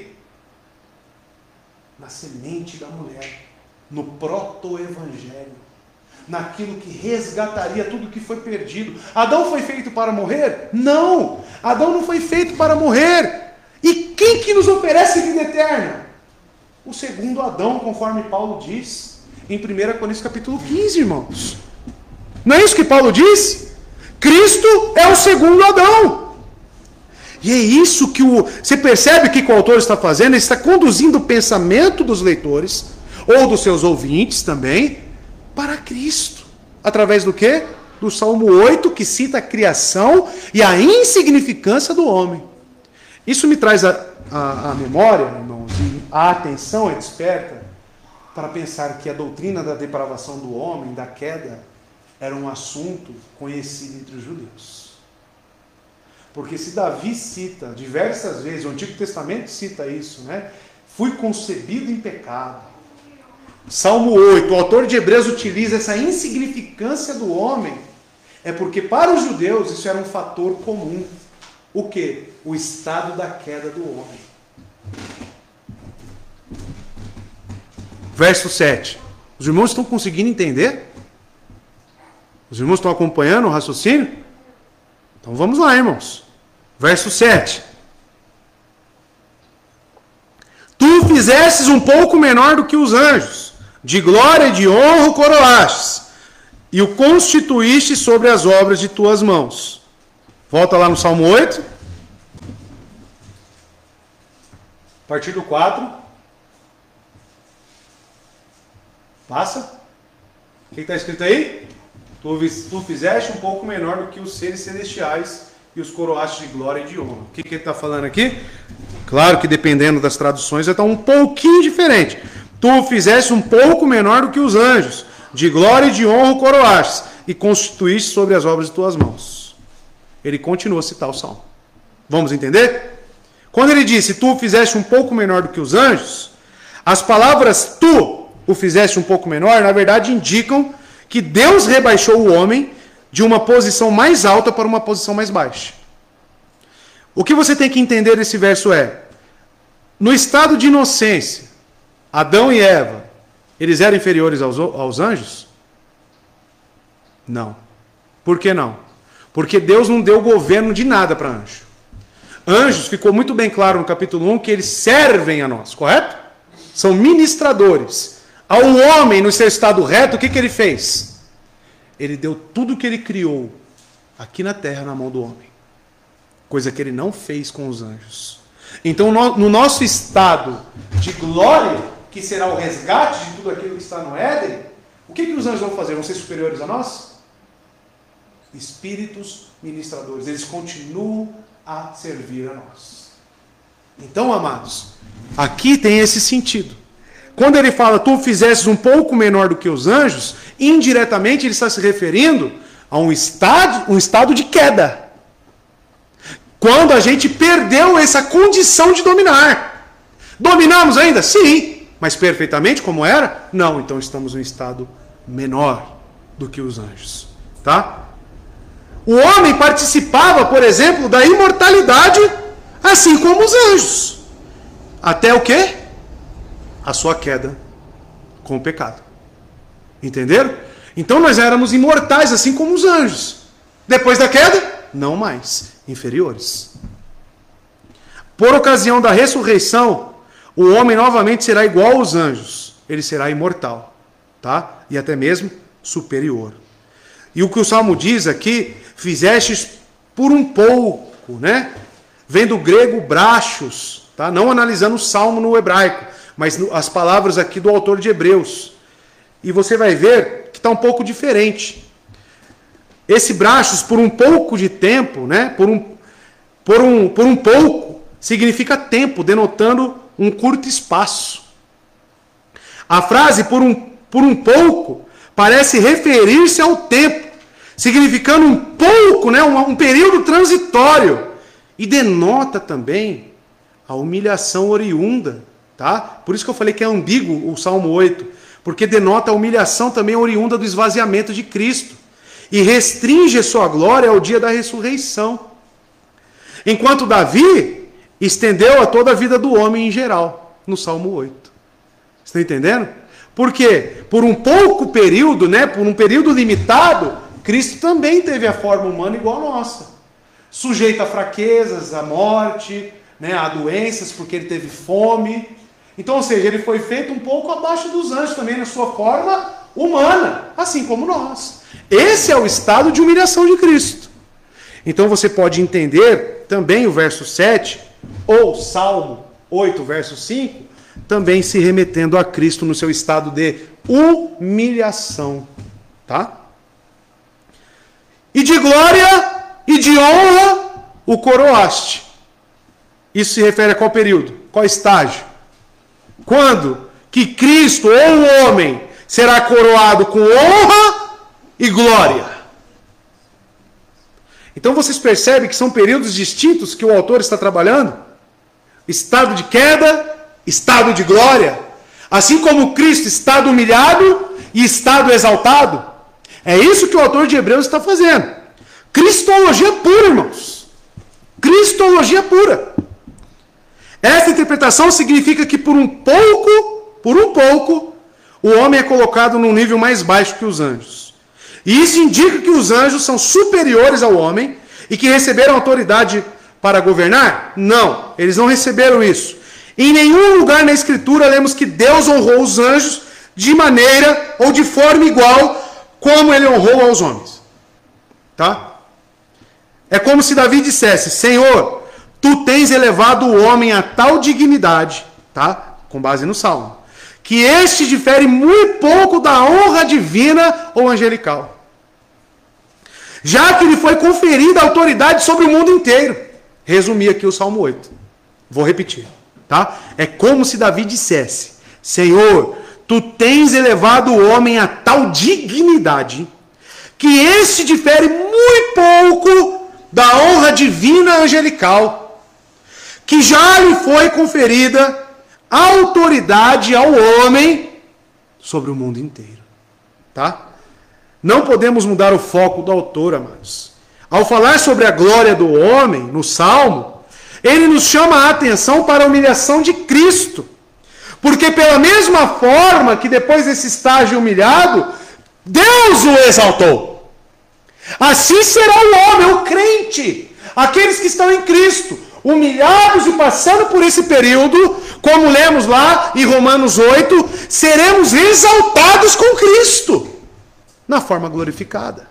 A: Na semente da mulher, no proto-evangelho, naquilo que resgataria tudo que foi perdido. Adão foi feito para morrer? Não! Adão não foi feito para morrer. E quem que nos oferece vida eterna? O segundo Adão, conforme Paulo diz em 1 Coríntios capítulo 15, irmãos. Não é isso que Paulo diz? Cristo é o segundo Adão. E é isso que você percebe que o autor está fazendo? Ele está conduzindo o pensamento dos leitores, ou dos seus ouvintes também, para Cristo. Através do quê? do Salmo 8, que cita a criação e a insignificância do homem. Isso me traz a memória, irmãos, e a atenção é desperta para pensar que a doutrina da depravação do homem, da queda, era um assunto conhecido entre os judeus. Porque se Davi cita diversas vezes, o Antigo Testamento cita isso, né? Fui concebido em pecado. Salmo 8, o autor de Hebreus utiliza essa insignificância do homem, é porque para os judeus isso era um fator comum. O quê? O estado da queda do homem. Verso 7. Os irmãos estão conseguindo entender? Os irmãos estão acompanhando o raciocínio? Então vamos lá, irmãos. Verso 7. Tu fizestes um pouco menor do que os anjos, de glória e de honra o coroastes, e o constituíste sobre as obras de tuas mãos. Volta lá no Salmo 8. A partir do 4. Passa. O que está escrito aí? Tu fizeste um pouco menor do que os seres celestiais e os coroastes de glória e de honra. O que ele está falando aqui? Claro que dependendo das traduções vai estar um pouquinho diferente. Tu fizeste um pouco menor do que os anjos, de glória e de honra o coroastes, e constituíste sobre as obras de tuas mãos. Ele continua a citar o Salmo. Vamos entender? Quando ele disse, tu fizeste um pouco menor do que os anjos, as palavras tu o fizeste um pouco menor, na verdade indicam que Deus rebaixou o homem de uma posição mais alta para uma posição mais baixa. O que você tem que entender nesse verso é, no estado de inocência, Adão e Eva, eles eram inferiores aos anjos? Não. Por que não? Porque Deus não deu governo de nada para anjo. Anjos, ficou muito bem claro no capítulo 1, que eles servem a nós, correto? São ministradores. Ao homem, no seu estado reto, o que ele fez? Ele deu tudo o que ele criou aqui na terra na mão do homem. Coisa que ele não fez com os anjos. Então, no nosso estado de glória, que será o resgate de tudo aquilo que está no Éden, o que os anjos vão fazer? Vão ser superiores a nós? Espíritos ministradores. Eles continuam a servir a nós. Então, amados, aqui tem esse sentido. Quando ele fala, tu fizesses um pouco menor do que os anjos, indiretamente ele está se referindo a um estado de queda. Quando a gente perdeu essa condição de dominar. Dominamos ainda? Sim. Mas perfeitamente como era? Não. Então estamos em um estado menor do que os anjos. Tá? O homem participava, por exemplo, da imortalidade, assim como os anjos. Até o quê? A sua queda com o pecado. Entenderam? Então nós éramos imortais, assim como os anjos. Depois da queda, não mais. Inferiores. Por ocasião da ressurreição, o homem novamente será igual aos anjos. Ele será imortal. Tá? E até mesmo superior. E o que o Salmo diz aqui, fizestes por um pouco, né? Vem do grego brachos, tá? Não analisando o Salmo no hebraico, mas as palavras aqui do autor de Hebreus. E você vai ver que está um pouco diferente. Esse brachos, por um pouco de tempo, né? por um pouco, significa tempo, denotando um curto espaço. A frase por um pouco parece referir-se ao tempo, significando um pouco, né? um período transitório. E denota também a humilhação oriunda. Tá? Por isso que eu falei que é ambíguo o Salmo 8, porque denota a humilhação também oriunda do esvaziamento de Cristo e restringe sua glória ao dia da ressurreição. Enquanto Davi estendeu a toda a vida do homem em geral, no Salmo 8. Estão entendendo? Por quê? Por um pouco período, né, por um período limitado, Cristo também teve a forma humana igual a nossa. Sujeito a fraquezas, a morte, né, a doenças, porque ele teve fome. Então, ou seja, ele foi feito um pouco abaixo dos anjos também, na sua forma humana, assim como nós. Esse é o estado de humilhação de Cristo. Então você pode entender também o verso 7, ou Salmo 8, verso 5, também se remetendo a Cristo no seu estado de humilhação. Tá? e de glória e de honra o coroaste. Isso se refere a qual período? Qual estágio? Quando que Cristo ou o homem será coroado com honra e glória? Então vocês percebem que são períodos distintos que o autor está trabalhando? Estado de queda, estado de glória. Assim como Cristo, estado humilhado e estado exaltado. É isso que o autor de Hebreus está fazendo. Cristologia pura, irmãos. Cristologia pura. Essa interpretação significa que por um pouco, o homem é colocado num nível mais baixo que os anjos. E isso indica que os anjos são superiores ao homem e que receberam autoridade para governar? Não, eles não receberam isso. Em nenhum lugar na Escritura lemos que Deus honrou os anjos de maneira ou de forma igual como ele honrou aos homens. Tá? É como se Davi dissesse: Senhor, tu tens elevado o homem a tal dignidade, tá? Com base no Salmo, que este difere muito pouco da honra divina ou angelical, já que lhe foi conferida autoridade sobre o mundo inteiro. Resumi aqui o Salmo 8. Vou repetir, tá? É como se Davi dissesse: Senhor, tu tens elevado o homem a tal dignidade, que este difere muito pouco da honra divina angelical, que já lhe foi conferida autoridade ao homem sobre o mundo inteiro. Tá? Não podemos mudar o foco do autor, amados. Ao falar sobre a glória do homem, no Salmo, ele nos chama a atenção para a humilhação de Cristo. Porque pela mesma forma que depois desse estágio humilhado, Deus o exaltou. Assim será o homem, o crente, aqueles que estão em Cristo, humilhados e passando por esse período, como lemos lá em Romanos 8, seremos exaltados com Cristo, na forma glorificada.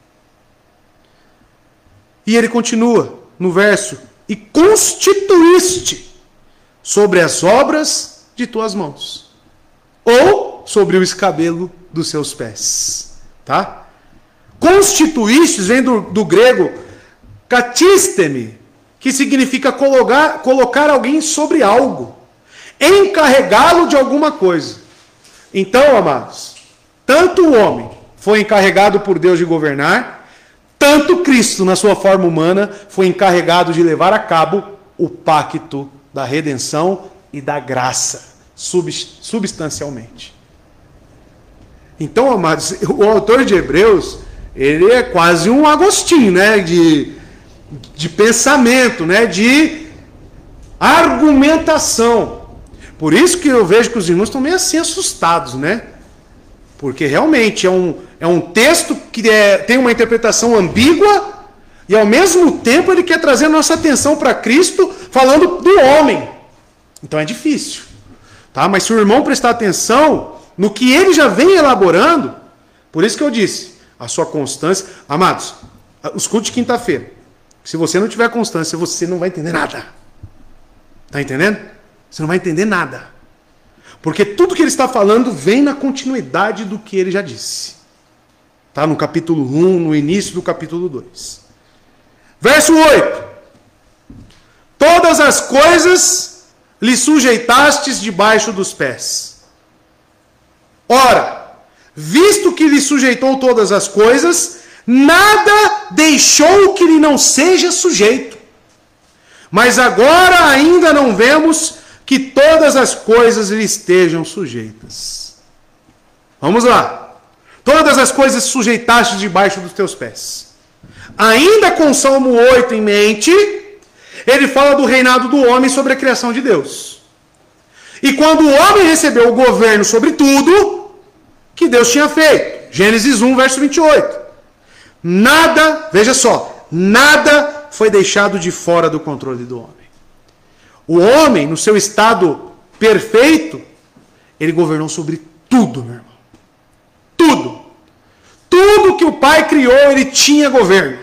A: E ele continua no verso: e constituíste sobre as obras de tuas mãos, ou sobre o escabelo dos seus pés. Tá? Constituíste vem do grego katistemi, que significa colocar alguém sobre algo, encarregá-lo de alguma coisa. Então, amados, tanto o homem foi encarregado por Deus de governar, tanto Cristo, na sua forma humana, foi encarregado de levar a cabo o pacto da redenção e da graça, substancialmente. Então, amados, o autor de Hebreus, ele é quase um Agostinho, né? De pensamento, né? De argumentação. Por isso que eu vejo que os irmãos estão meio assim assustados, né? Porque realmente é um texto que tem uma interpretação ambígua e ao mesmo tempo ele quer trazer nossa atenção para Cristo falando do homem. Então é difícil. Tá? Mas se o irmão prestar atenção no que ele já vem elaborando, por isso que eu disse, a sua constância. Amados, escute quinta-feira. Se você não tiver constância, você não vai entender nada. Está entendendo? Você não vai entender nada. Porque tudo que ele está falando vem na continuidade do que ele já disse. Está no capítulo 1, no início do capítulo 2. Verso 8. Todas as coisas lhe sujeitastes debaixo dos pés. Ora, visto que lhe sujeitou todas as coisas, nada deixou que lhe não seja sujeito. Mas agora ainda não vemos que todas as coisas lhe estejam sujeitas. Vamos lá. Todas as coisas sujeitaste debaixo dos teus pés. Ainda com o Salmo 8 em mente, ele fala do reinado do homem sobre a criação de Deus. E quando o homem recebeu o governo sobre tudo que Deus tinha feito. Gênesis 1, verso 28. Nada, veja só, nada foi deixado de fora do controle do homem. O homem, no seu estado perfeito, ele governou sobre tudo, meu irmão. Tudo. Tudo que o Pai criou, ele tinha governo.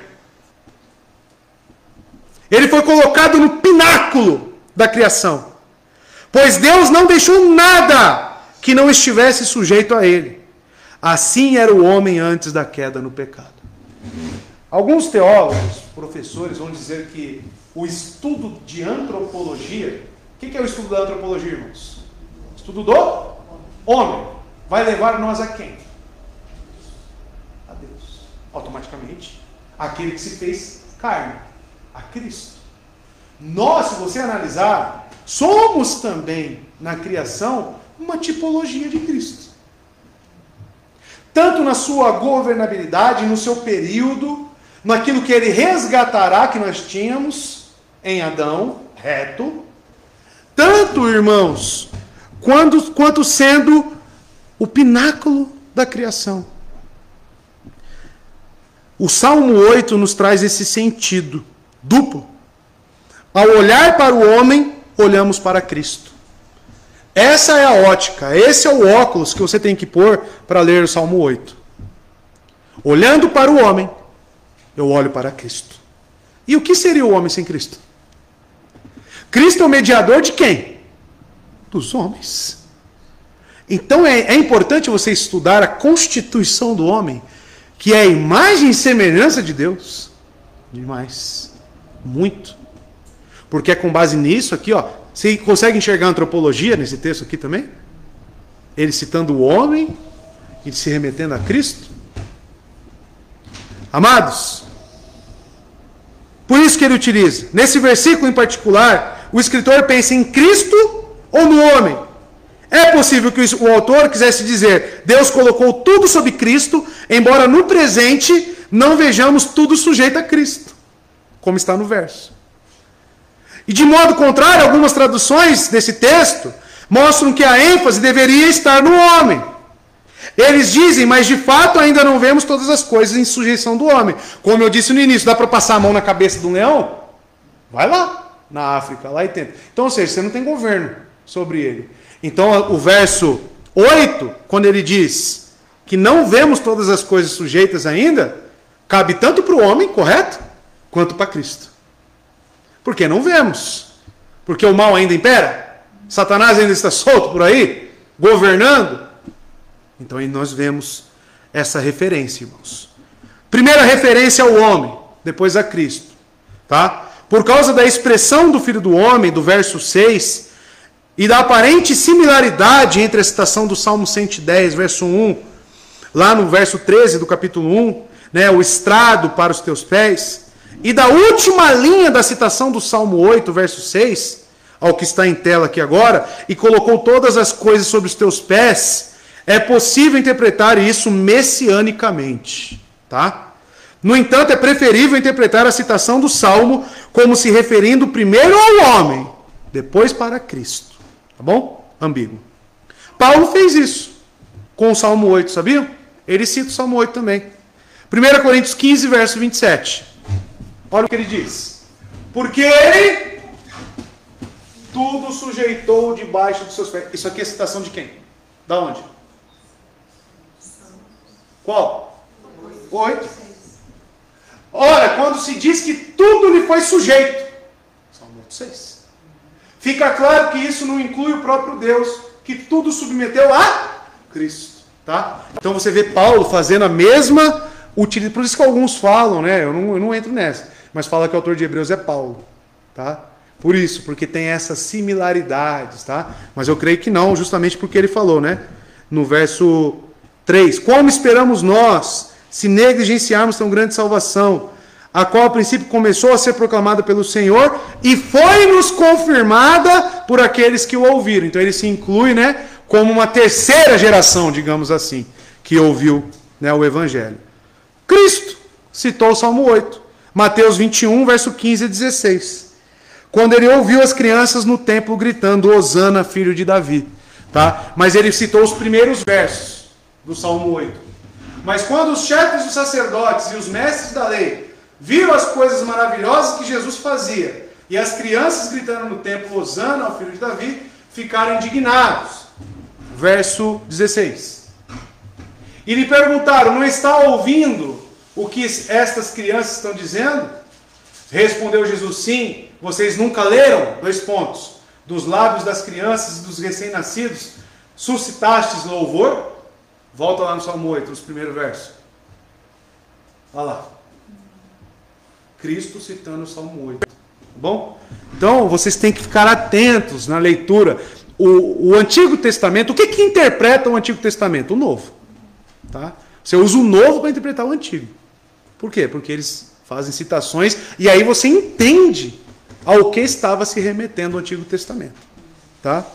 A: Ele foi colocado no pináculo da criação. Pois Deus não deixou nada que não estivesse sujeito a ele. Assim era o homem antes da queda no pecado. Alguns teólogos, professores, vão dizer que o estudo de antropologia... O que é o estudo da antropologia, irmãos? O estudo do homem. Vai levar nós a quem? A Deus. Automaticamente. Aquele que se fez carne. A Cristo. Nós, se você analisar, somos também, na criação, uma tipologia de Cristo. Tanto na sua governabilidade, no seu período, naquilo que ele resgatará, que nós tínhamos em Adão, reto, tanto, irmãos, quanto sendo o pináculo da criação. O Salmo 8 nos traz esse sentido duplo. Ao olhar para o homem, olhamos para Cristo. Essa é a ótica, esse é o óculos que você tem que pôr para ler o Salmo 8. Olhando para o homem, eu olho para Cristo. E o que seria o homem sem Cristo? Cristo é o mediador de quem? Dos homens. Então é importante você estudar a constituição do homem, que é a imagem e semelhança de Deus. Demais. Muito. Porque é com base nisso aqui, ó. Você consegue enxergar a antropologia nesse texto aqui também? Ele citando o homem e se remetendo a Cristo. Amados, por isso que ele utiliza. Nesse versículo em particular, o escritor pensa em Cristo ou no homem. É possível que o autor quisesse dizer, Deus colocou tudo sobre Cristo, embora no presente não vejamos tudo sujeito a Cristo, como está no verso. E de modo contrário, algumas traduções desse texto mostram que a ênfase deveria estar no homem. Eles dizem, mas de fato ainda não vemos todas as coisas em sujeição do homem. Como eu disse no início, dá para passar a mão na cabeça de um leão? Vai lá, na África, lá e tenta. Então, ou seja, você não tem governo sobre ele. Então, o verso 8, quando ele diz que não vemos todas as coisas sujeitas ainda, cabe tanto para o homem, correto? Quanto para Cristo. Porque não vemos. Porque o mal ainda impera. Satanás ainda está solto por aí, governando. Então aí nós vemos essa referência, irmãos. Primeira referência ao homem, depois a Cristo. Tá? Por causa da expressão do Filho do Homem, do verso 6, e da aparente similaridade entre a citação do Salmo 110, verso 1, lá no verso 13 do capítulo 1, né, o estrado para os teus pés, e da última linha da citação do Salmo 8, verso 6, ao que está em tela aqui agora, e colocou todas as coisas sobre os teus pés, é possível interpretar isso messianicamente. Tá? No entanto, é preferível interpretar a citação do Salmo como se referindo primeiro ao homem, depois para Cristo. Tá bom? Ambíguo. Paulo fez isso com o Salmo 8, sabiam? Ele cita o Salmo 8 também. 1 Coríntios 15, verso 27. Olha o que ele diz. Porque ele tudo sujeitou debaixo dos seus pés. Isso aqui é citação de quem? Da onde? Qual? 8. Ora, quando se diz que tudo lhe foi sujeito. Salmo 6. Fica claro que isso não inclui o próprio Deus, que tudo submeteu a Cristo. Tá? Então você vê Paulo fazendo a mesma utilização. Por isso que alguns falam, né? Eu não entro nessa. Mas fala que o autor de Hebreus é Paulo. Tá? Por isso, porque tem essas similaridades. Tá? Mas eu creio que não, justamente porque ele falou, né? No verso 3. Como esperamos nós, se negligenciarmos tão grande salvação, a qual a princípio começou a ser proclamada pelo Senhor e foi-nos confirmada por aqueles que o ouviram. Então ele se inclui, né, como uma terceira geração, digamos assim, que ouviu, né, o Evangelho. Cristo citou o Salmo 8, Mateus 21, verso 15 a 16. Quando ele ouviu as crianças no templo gritando, Hosana, filho de Davi. Tá? Mas ele citou os primeiros versos do Salmo 8. Mas quando os chefes dos sacerdotes e os mestres da lei viram as coisas maravilhosas que Jesus fazia, e as crianças gritando no templo, Hosana ao filho de Davi, ficaram indignados. Verso 16. E lhe perguntaram, não está ouvindo o que estas crianças estão dizendo? Respondeu Jesus, sim, vocês nunca leram? 2 pontos. Dos lábios das crianças e dos recém-nascidos, suscitastes louvor? Volta lá no Salmo 8, os primeiros versos. Olha lá. Cristo citando o Salmo 8. Tá bom? Então, vocês têm que ficar atentos na leitura. O Antigo Testamento, o que interpreta o Antigo Testamento? O Novo. Tá? Você usa o Novo para interpretar o Antigo. Por quê? Porque eles fazem citações e aí você entende ao que estava se remetendo o Antigo Testamento. Tá?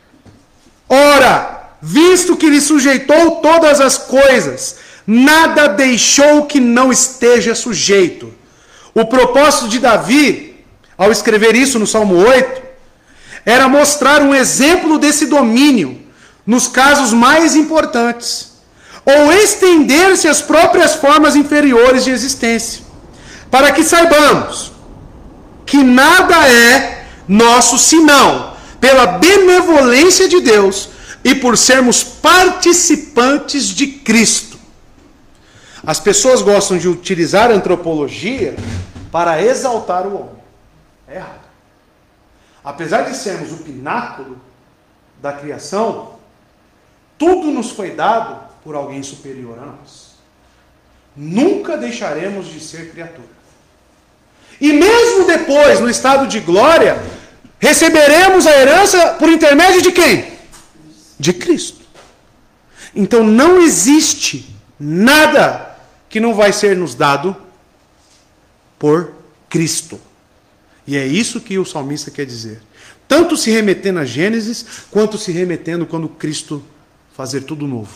A: Ora, visto que lhe sujeitou todas as coisas, nada deixou que não esteja sujeito. O propósito de Davi, ao escrever isso no Salmo 8, era mostrar um exemplo desse domínio nos casos mais importantes, ou estender-se às próprias formas inferiores de existência, para que saibamos que nada é nosso senão pela benevolência de Deus e por sermos participantes de Cristo. As pessoas gostam de utilizar a antropologia para exaltar o homem. É errado. Apesar de sermos o pináculo da criação, tudo nos foi dado por alguém superior a nós. Nunca deixaremos de ser criatura. E mesmo depois, no estado de glória, receberemos a herança por intermédio de quem? De Cristo. Então não existe nada que não vai ser nos dado por Cristo. E é isso que o salmista quer dizer. Tanto se remetendo a Gênesis, quanto se remetendo quando Cristo fazer tudo novo.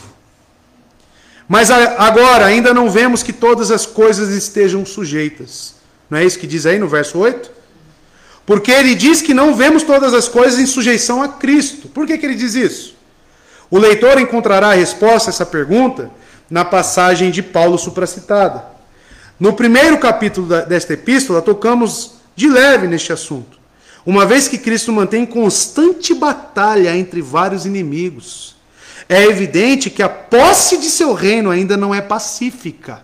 A: Mas agora ainda não vemos que todas as coisas estejam sujeitas. Não é isso que diz aí no verso 8? Porque ele diz que não vemos todas as coisas em sujeição a Cristo. Por que ele diz isso? O leitor encontrará a resposta a essa pergunta na passagem de Paulo supracitada. No primeiro capítulo desta epístola, tocamos de leve neste assunto, uma vez que Cristo mantém constante batalha entre vários inimigos. É evidente que a posse de seu reino ainda não é pacífica.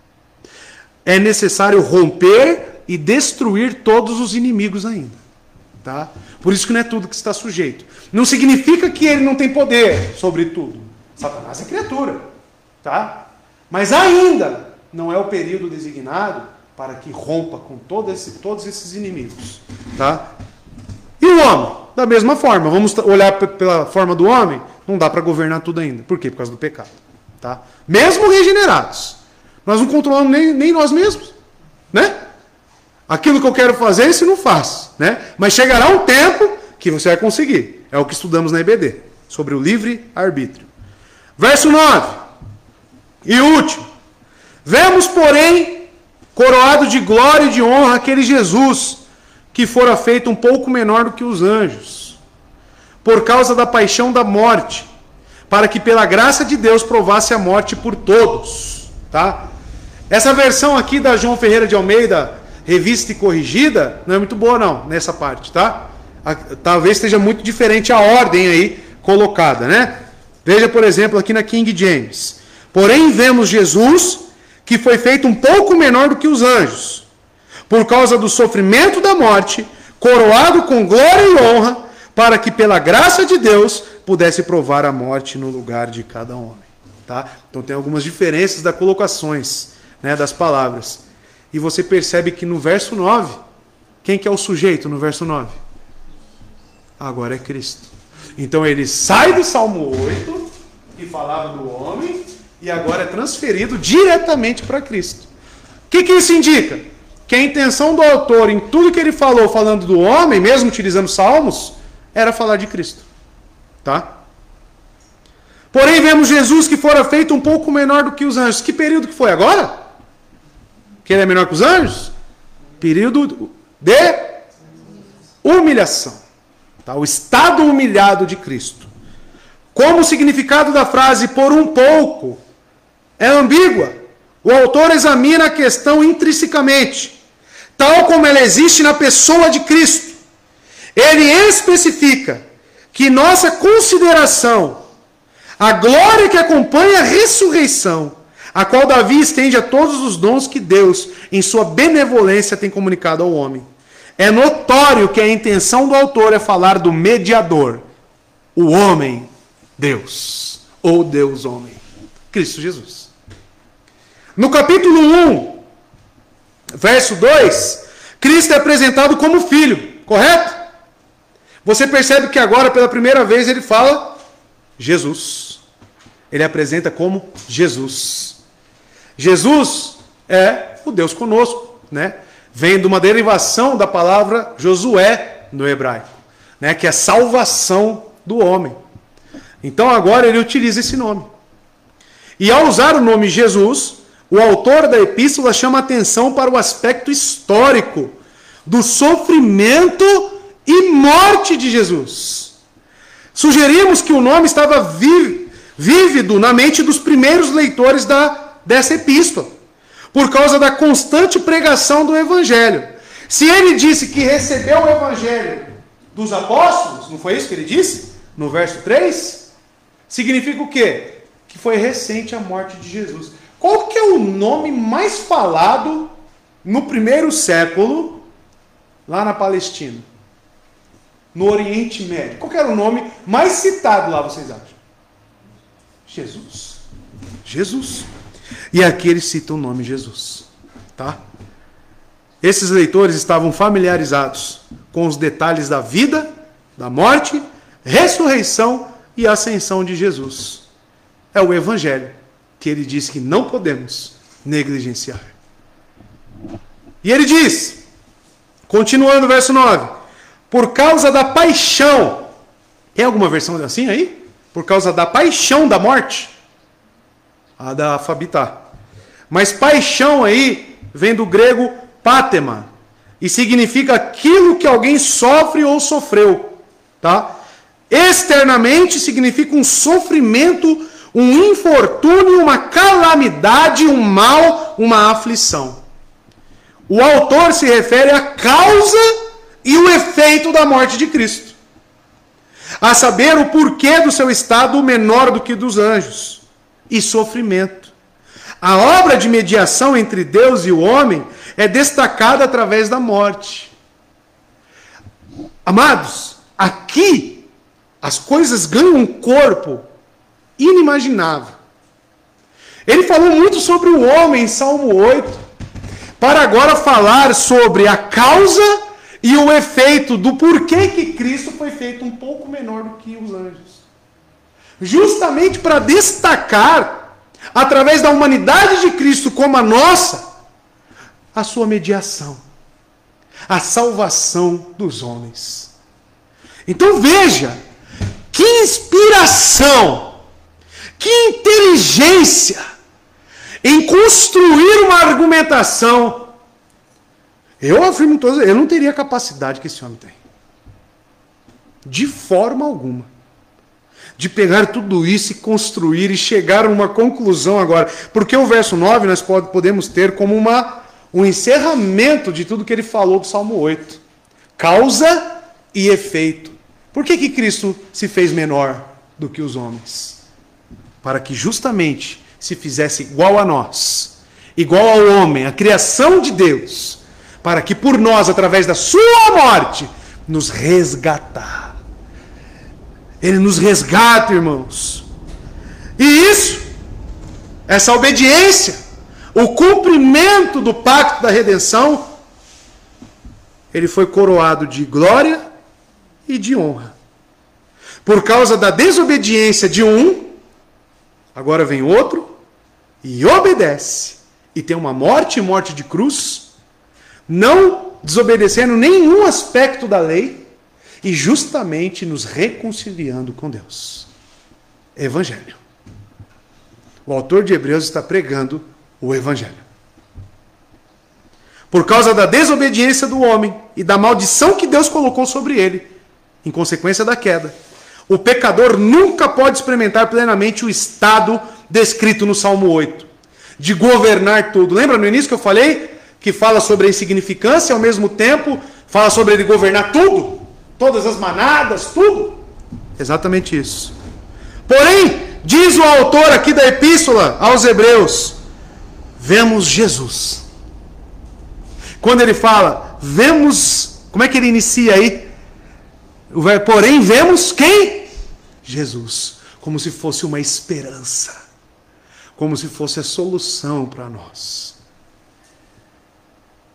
A: É necessário romper e destruir todos os inimigos ainda. Tá? Por isso que não é tudo que está sujeito. Não significa que ele não tem poder sobre tudo. Satanás é criatura. Tá? Mas ainda não é o período designado para que rompa com todos esses inimigos. Tá? E o homem? Da mesma forma. Vamos olhar pela forma do homem? Não dá para governar tudo ainda. Por quê? Por causa do pecado. Tá? Mesmo regenerados. Nós não controlamos nem nós mesmos. Né? Aquilo que eu quero fazer, isso não faço. Né? Mas chegará um tempo que você vai conseguir. É o que estudamos na EBD. Sobre o livre-arbítrio. Verso 9. E último. Vemos, porém, coroado de glória e de honra aquele Jesus, que fora feito um pouco menor do que os anjos, por causa da paixão da morte, para que pela graça de Deus provasse a morte por todos. Tá? Essa versão aqui da João Ferreira de Almeida, revista e corrigida, não é muito boa não, nessa parte. Tá? Talvez esteja muito diferente a ordem aí colocada. Né? Veja, por exemplo, aqui na King James. Porém, vemos Jesus, que foi feito um pouco menor do que os anjos, por causa do sofrimento da morte, coroado com glória e honra, para que pela graça de Deus pudesse provar a morte no lugar de cada homem. Tá? Então tem algumas diferenças das colocações, né, das palavras. E você percebe que no verso 9, quem que é o sujeito no verso 9? Agora é Cristo. Então ele sai do Salmo 8, que falava do homem, e agora é transferido diretamente para Cristo. O que isso indica? Que a intenção do autor, em tudo que ele falou, falando do homem, mesmo utilizando salmos, era falar de Cristo. Tá? Porém, vemos Jesus que fora feito um pouco menor do que os anjos. Que período que foi agora? Que ele é menor que os anjos? Período de humilhação. Tá? O estado humilhado de Cristo. Como o significado da frase por um pouco é ambígua, o autor examina a questão intrinsecamente, tal como ela existe na pessoa de Cristo. Ele especifica que nossa consideração, a glória que acompanha a ressurreição, a qual Davi estende a todos os dons que Deus, em sua benevolência, tem comunicado ao homem. É notório que a intenção do autor é falar do mediador, o homem, Deus, ou Deus homem, Cristo Jesus. No capítulo 1, verso 2, Cristo é apresentado como filho, correto? Você percebe que agora, pela primeira vez, ele fala Jesus. Ele apresenta como Jesus. Jesus é o Deus conosco, né? Vem de uma derivação da palavra Josué no hebraico, né? Que é salvação do homem. Então agora ele utiliza esse nome. E ao usar o nome Jesus, o autor da epístola chama atenção para o aspecto histórico do sofrimento e morte de Jesus. Sugerimos que o nome estava vívido na mente dos primeiros leitores dessa epístola, por causa da constante pregação do Evangelho. Se ele disse que recebeu o Evangelho dos apóstolos, não foi isso que ele disse? No verso 3? Significa o quê? Que foi recente a morte de Jesus. Qual que é o nome mais falado no primeiro século, lá na Palestina? No Oriente Médio. Qual que era o nome mais citado lá, vocês acham? Jesus. Jesus. E aqui ele cita o nome Jesus. Tá? Esses leitores estavam familiarizados com os detalhes da vida, da morte, ressurreição e ascensão de Jesus. É o Evangelho que ele diz que não podemos negligenciar. E ele diz, continuando o verso 9, por causa da paixão. Tem alguma versão assim aí? Por causa da paixão da morte? A da Fabitá. Mas paixão aí vem do grego pátema. E significa aquilo que alguém sofre ou sofreu. Tá? Externamente significa um sofrimento, um infortúnio, uma calamidade, um mal, uma aflição. O autor se refere à causa e o efeito da morte de Cristo. A saber, o porquê do seu estado menor do que dos anjos. E sofrimento. A obra de mediação entre Deus e o homem é destacada através da morte. Amados, aqui as coisas ganham um corpo inimaginável. Ele falou muito sobre o homem em Salmo 8, para agora falar sobre a causa e o efeito do porquê que Cristo foi feito um pouco menor do que os anjos. Justamente para destacar, através da humanidade de Cristo como a nossa, a sua mediação, a salvação dos homens. Então veja, que inspiração, que inteligência em construir uma argumentação. Eu afirmo todos, eu não teria a capacidade que esse homem tem. De forma alguma. De pegar tudo isso e construir e chegar a uma conclusão agora. Porque o verso 9 nós podemos ter como um encerramento de tudo que ele falou do Salmo 8. Causa e efeito. Por que Cristo se fez menor do que os homens? Para que justamente se fizesse igual a nós, igual ao homem, a criação de Deus, para que por nós, através da sua morte, nos resgatar. Ele nos resgata, irmãos. E isso, essa obediência, o cumprimento do pacto da redenção, ele foi coroado de glória e de honra. Por causa da desobediência de um, agora vem outro, e obedece, e tem uma morte de cruz, não desobedecendo nenhum aspecto da lei, e justamente nos reconciliando com Deus. Evangelho. O autor de Hebreus está pregando o Evangelho. Por causa da desobediência do homem e da maldição que Deus colocou sobre ele, em consequência da queda, o pecador nunca pode experimentar plenamente o estado descrito no Salmo 8, de governar tudo. Lembra no início que eu falei? Que fala sobre a insignificância e ao mesmo tempo fala sobre ele governar tudo? Todas as manadas, tudo? Exatamente isso. Porém, diz o autor aqui da epístola aos Hebreus, vemos Jesus. Quando ele fala, vemos, como é que ele inicia aí? Porém, vemos quem? Jesus. Como se fosse uma esperança. Como se fosse a solução para nós.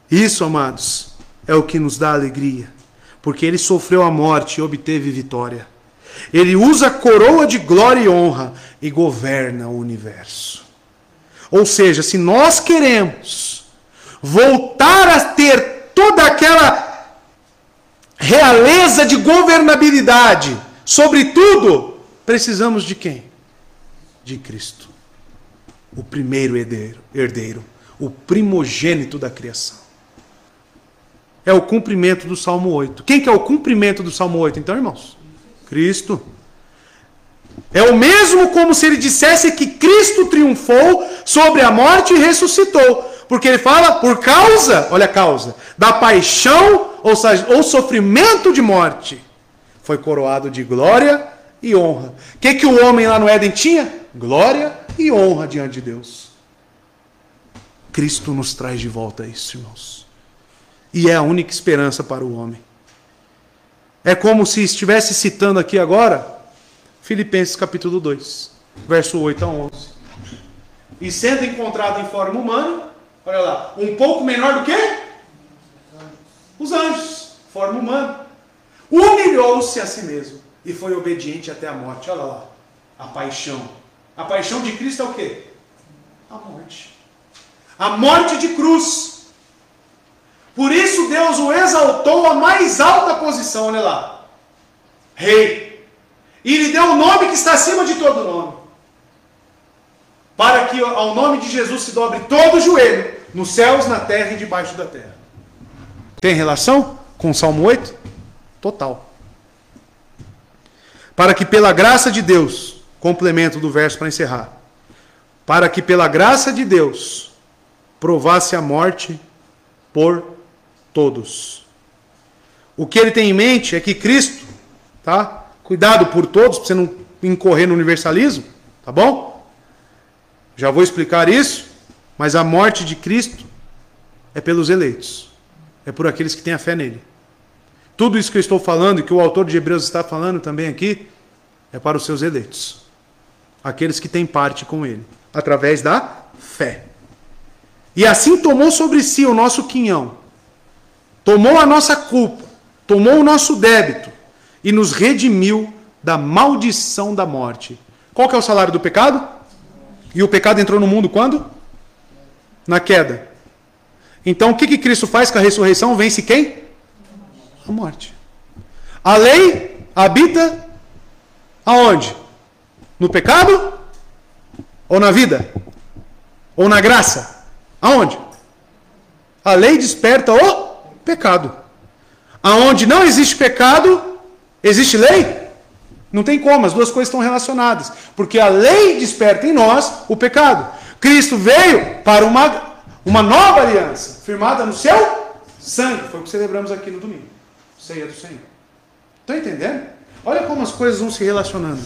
A: Isso, amados, é o que nos dá alegria, porque ele sofreu a morte e obteve vitória. Ele usa a coroa de glória e honra e governa o universo. Ou seja, se nós queremos voltar a ter toda aquela realeza de governabilidade sobre tudo, precisamos de quem? De Cristo. O primeiro herdeiro, o primogênito da criação. É o cumprimento do Salmo 8. Quem que é o cumprimento do Salmo 8, então, irmãos? Cristo. É o mesmo como se ele dissesse que Cristo triunfou sobre a morte e ressuscitou. Porque ele fala por causa, olha a causa, da paixão, ou seja, ou sofrimento de morte, foi coroado de glória e honra. O que o homem lá no Éden tinha? Glória e honra diante de Deus. Cristo nos traz de volta isso, irmãos. E é a única esperança para o homem. É como se estivesse citando aqui agora Filipenses capítulo 2, verso 8 a 11. E sendo encontrado em forma humana, olha lá, um pouco menor do que? Os anjos, forma humana. Humilhou-se a si mesmo e foi obediente até a morte. Olha lá, a paixão. A paixão de Cristo é o quê? A morte. A morte de cruz. Por isso Deus o exaltou à mais alta posição, olha lá. Rei. E lhe deu o nome que está acima de todo nome. Para que ao nome de Jesus se dobre todo o joelho, nos céus, na terra e debaixo da terra. Tem relação com o Salmo 8? Total. Para que pela graça de Deus, complemento do verso para encerrar. Para que pela graça de Deus provasse a morte por todos. O que ele tem em mente é que Cristo, tá? Cuidado por todos, para você não incorrer no universalismo, tá bom? Já vou explicar isso, mas a morte de Cristo é pelos eleitos. É por aqueles que têm a fé nele. Tudo isso que eu estou falando e que o autor de Hebreus está falando também aqui é para os seus eleitos. Aqueles que têm parte com ele, através da fé. E assim tomou sobre si o nosso quinhão, tomou a nossa culpa, tomou o nosso débito e nos redimiu da maldição da morte. Qual que é o salário do pecado? E o pecado entrou no mundo quando? Na queda. Então o que Cristo faz com a ressurreição? Vence quem? A morte. A lei habita aonde? No pecado? Ou na vida? Ou na graça? Aonde? A lei desperta o pecado. Aonde não existe pecado, existe lei? Não tem como, as duas coisas estão relacionadas. Porque a lei desperta em nós o pecado. Cristo veio para uma nova aliança, firmada no seu sangue. Foi o que celebramos aqui no domingo. Ceia do Senhor. Estão entendendo? Olha como as coisas vão se relacionando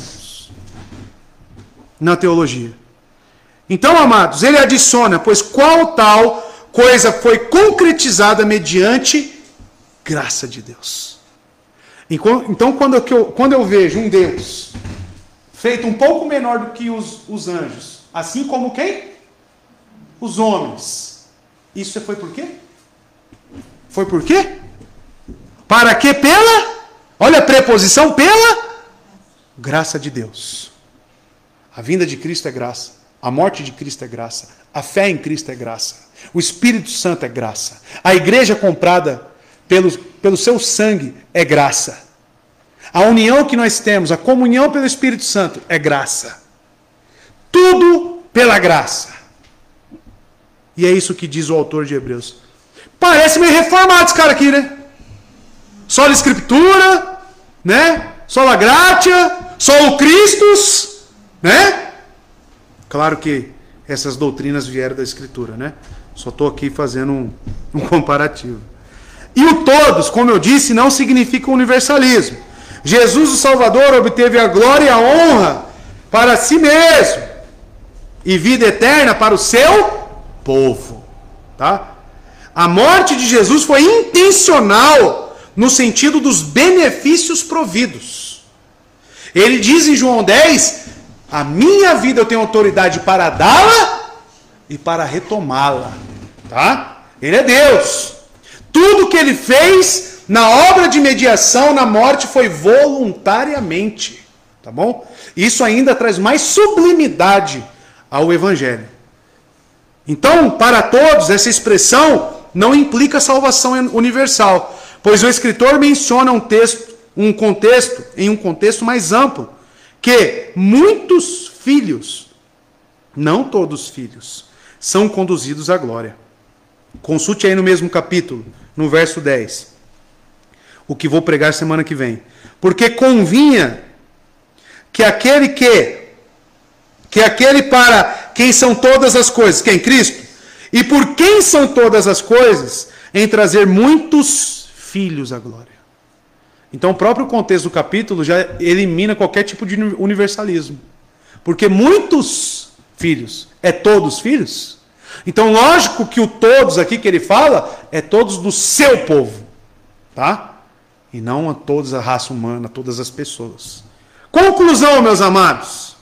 A: na teologia. Então, amados, ele adiciona, pois qual tal coisa foi concretizada mediante graça de Deus. Então, quando eu vejo um Deus feito um pouco menor do que os anjos, assim como quem? Os homens. Isso foi por quê? Foi por quê? Para que olha a preposição, pela graça de Deus. A vinda de Cristo é graça. A morte de Cristo é graça. A fé em Cristo é graça. O Espírito Santo é graça. A igreja comprada pelo seu sangue é graça. A união que nós temos, a comunhão pelo Espírito Santo é graça. Tudo pela graça. E é isso que diz o autor de Hebreus. Parece meio reformado esse cara aqui, né? Sola Escritura, né? Sola Gratia, Solo Christus, né? Claro que essas doutrinas vieram da Escritura, né? Só estou aqui fazendo um comparativo. E o todos, como eu disse, não significa universalismo. Jesus, o Salvador, obteve a glória e a honra para si mesmo e vida eterna para o seu povo. Tá? A morte de Jesus foi intencional no sentido dos benefícios providos. Ele diz em João 10, a minha vida eu tenho autoridade para dá-la e para retomá-la. Tá? Ele é Deus. Tudo que ele fez na obra de mediação, na morte, foi voluntariamente. Tá bom? Isso ainda traz mais sublimidade ao Evangelho. Então, para todos, essa expressão não implica salvação universal, pois o escritor menciona um contexto mais amplo, que muitos filhos, não todos filhos, são conduzidos à glória. Consulte aí no mesmo capítulo, no verso 10, o que vou pregar semana que vem. Porque convinha que aquele para quem são todas as coisas, quem? Cristo, e por quem são todas as coisas, em trazer muitos filhos à glória. Então o próprio contexto do capítulo já elimina qualquer tipo de universalismo. Porque muitos filhos é todos filhos. Então lógico que o todos aqui que ele fala é todos do seu povo. Tá? E não a toda a raça humana, a todas as pessoas. Conclusão, meus amados.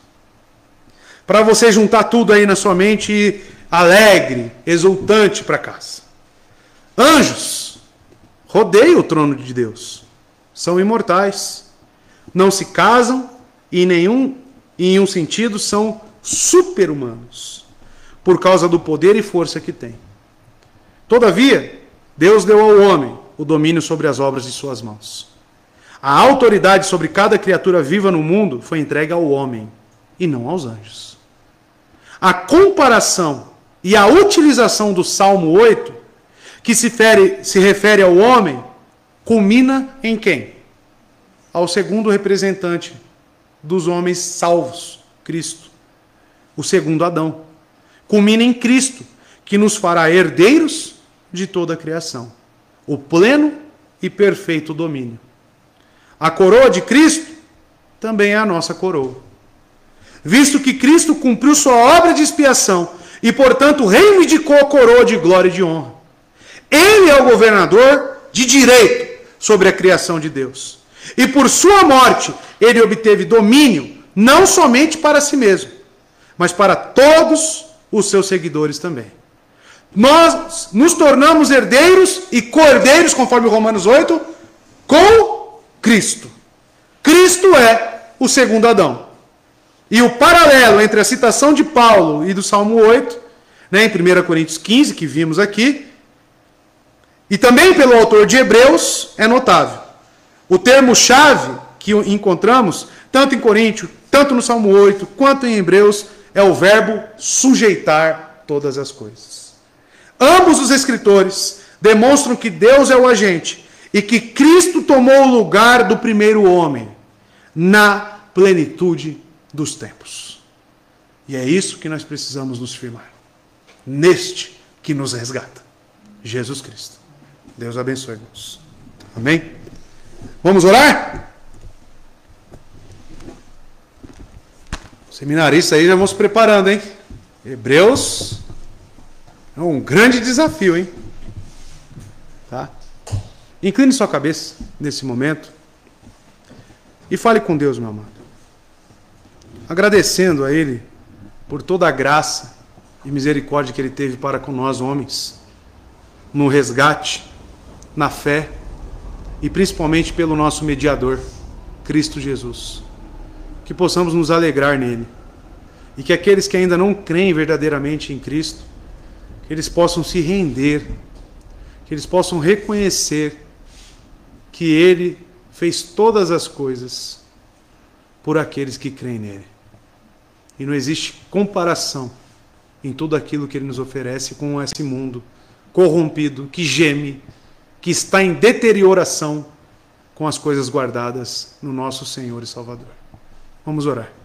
A: Para você juntar tudo aí na sua mente e ir alegre, exultante para casa. Anjos rodeiam o trono de Deus. São imortais. Não se casam e em um sentido são super-humanos. Por causa do poder e força que têm. Todavia, Deus deu ao homem o domínio sobre as obras de suas mãos. A autoridade sobre cada criatura viva no mundo foi entregue ao homem e não aos anjos. A comparação e a utilização do Salmo 8, que se refere ao homem, culmina em quem? Ao segundo representante dos homens salvos, Cristo. O segundo Adão. Culmina em Cristo, que nos fará herdeiros de toda a criação. O pleno e perfeito domínio. A coroa de Cristo também é a nossa coroa. Visto que Cristo cumpriu sua obra de expiação e, portanto, reivindicou a coroa de glória e de honra. Ele é o governador de direito sobre a criação de Deus. E por sua morte, ele obteve domínio não somente para si mesmo, mas para todos os seus seguidores também. Nós nos tornamos herdeiros e co-herdeiros, conforme Romanos 8, com Cristo. Cristo é o segundo Adão. E o paralelo entre a citação de Paulo e do Salmo 8, em 1 Coríntios 15, que vimos aqui, e também pelo autor de Hebreus, é notável. O termo-chave que encontramos, tanto em Coríntios, tanto no Salmo 8, quanto em Hebreus, é o verbo sujeitar todas as coisas. Ambos os escritores demonstram que Deus é o agente e que Cristo tomou o lugar do primeiro homem na plenitude dos tempos. E é isso que nós precisamos nos firmar. Neste que nos resgata. Jesus Cristo. Deus abençoe, irmãos. Amém? Vamos orar? Seminaristas aí já vão se preparando, hein? Hebreus é um grande desafio, hein? Tá? Incline sua cabeça nesse momento e fale com Deus, meu amado. Agradecendo a Ele por toda a graça e misericórdia que Ele teve para com nós, homens, no resgate, na fé e principalmente pelo nosso mediador, Cristo Jesus. Que possamos nos alegrar nele. E que aqueles que ainda não creem verdadeiramente em Cristo, que eles possam se render, que eles possam reconhecer que Ele fez todas as coisas por aqueles que creem nele. E não existe comparação em tudo aquilo que Ele nos oferece com esse mundo corrompido, que geme, que está em deterioração com as coisas guardadas no nosso Senhor e Salvador. Vamos orar.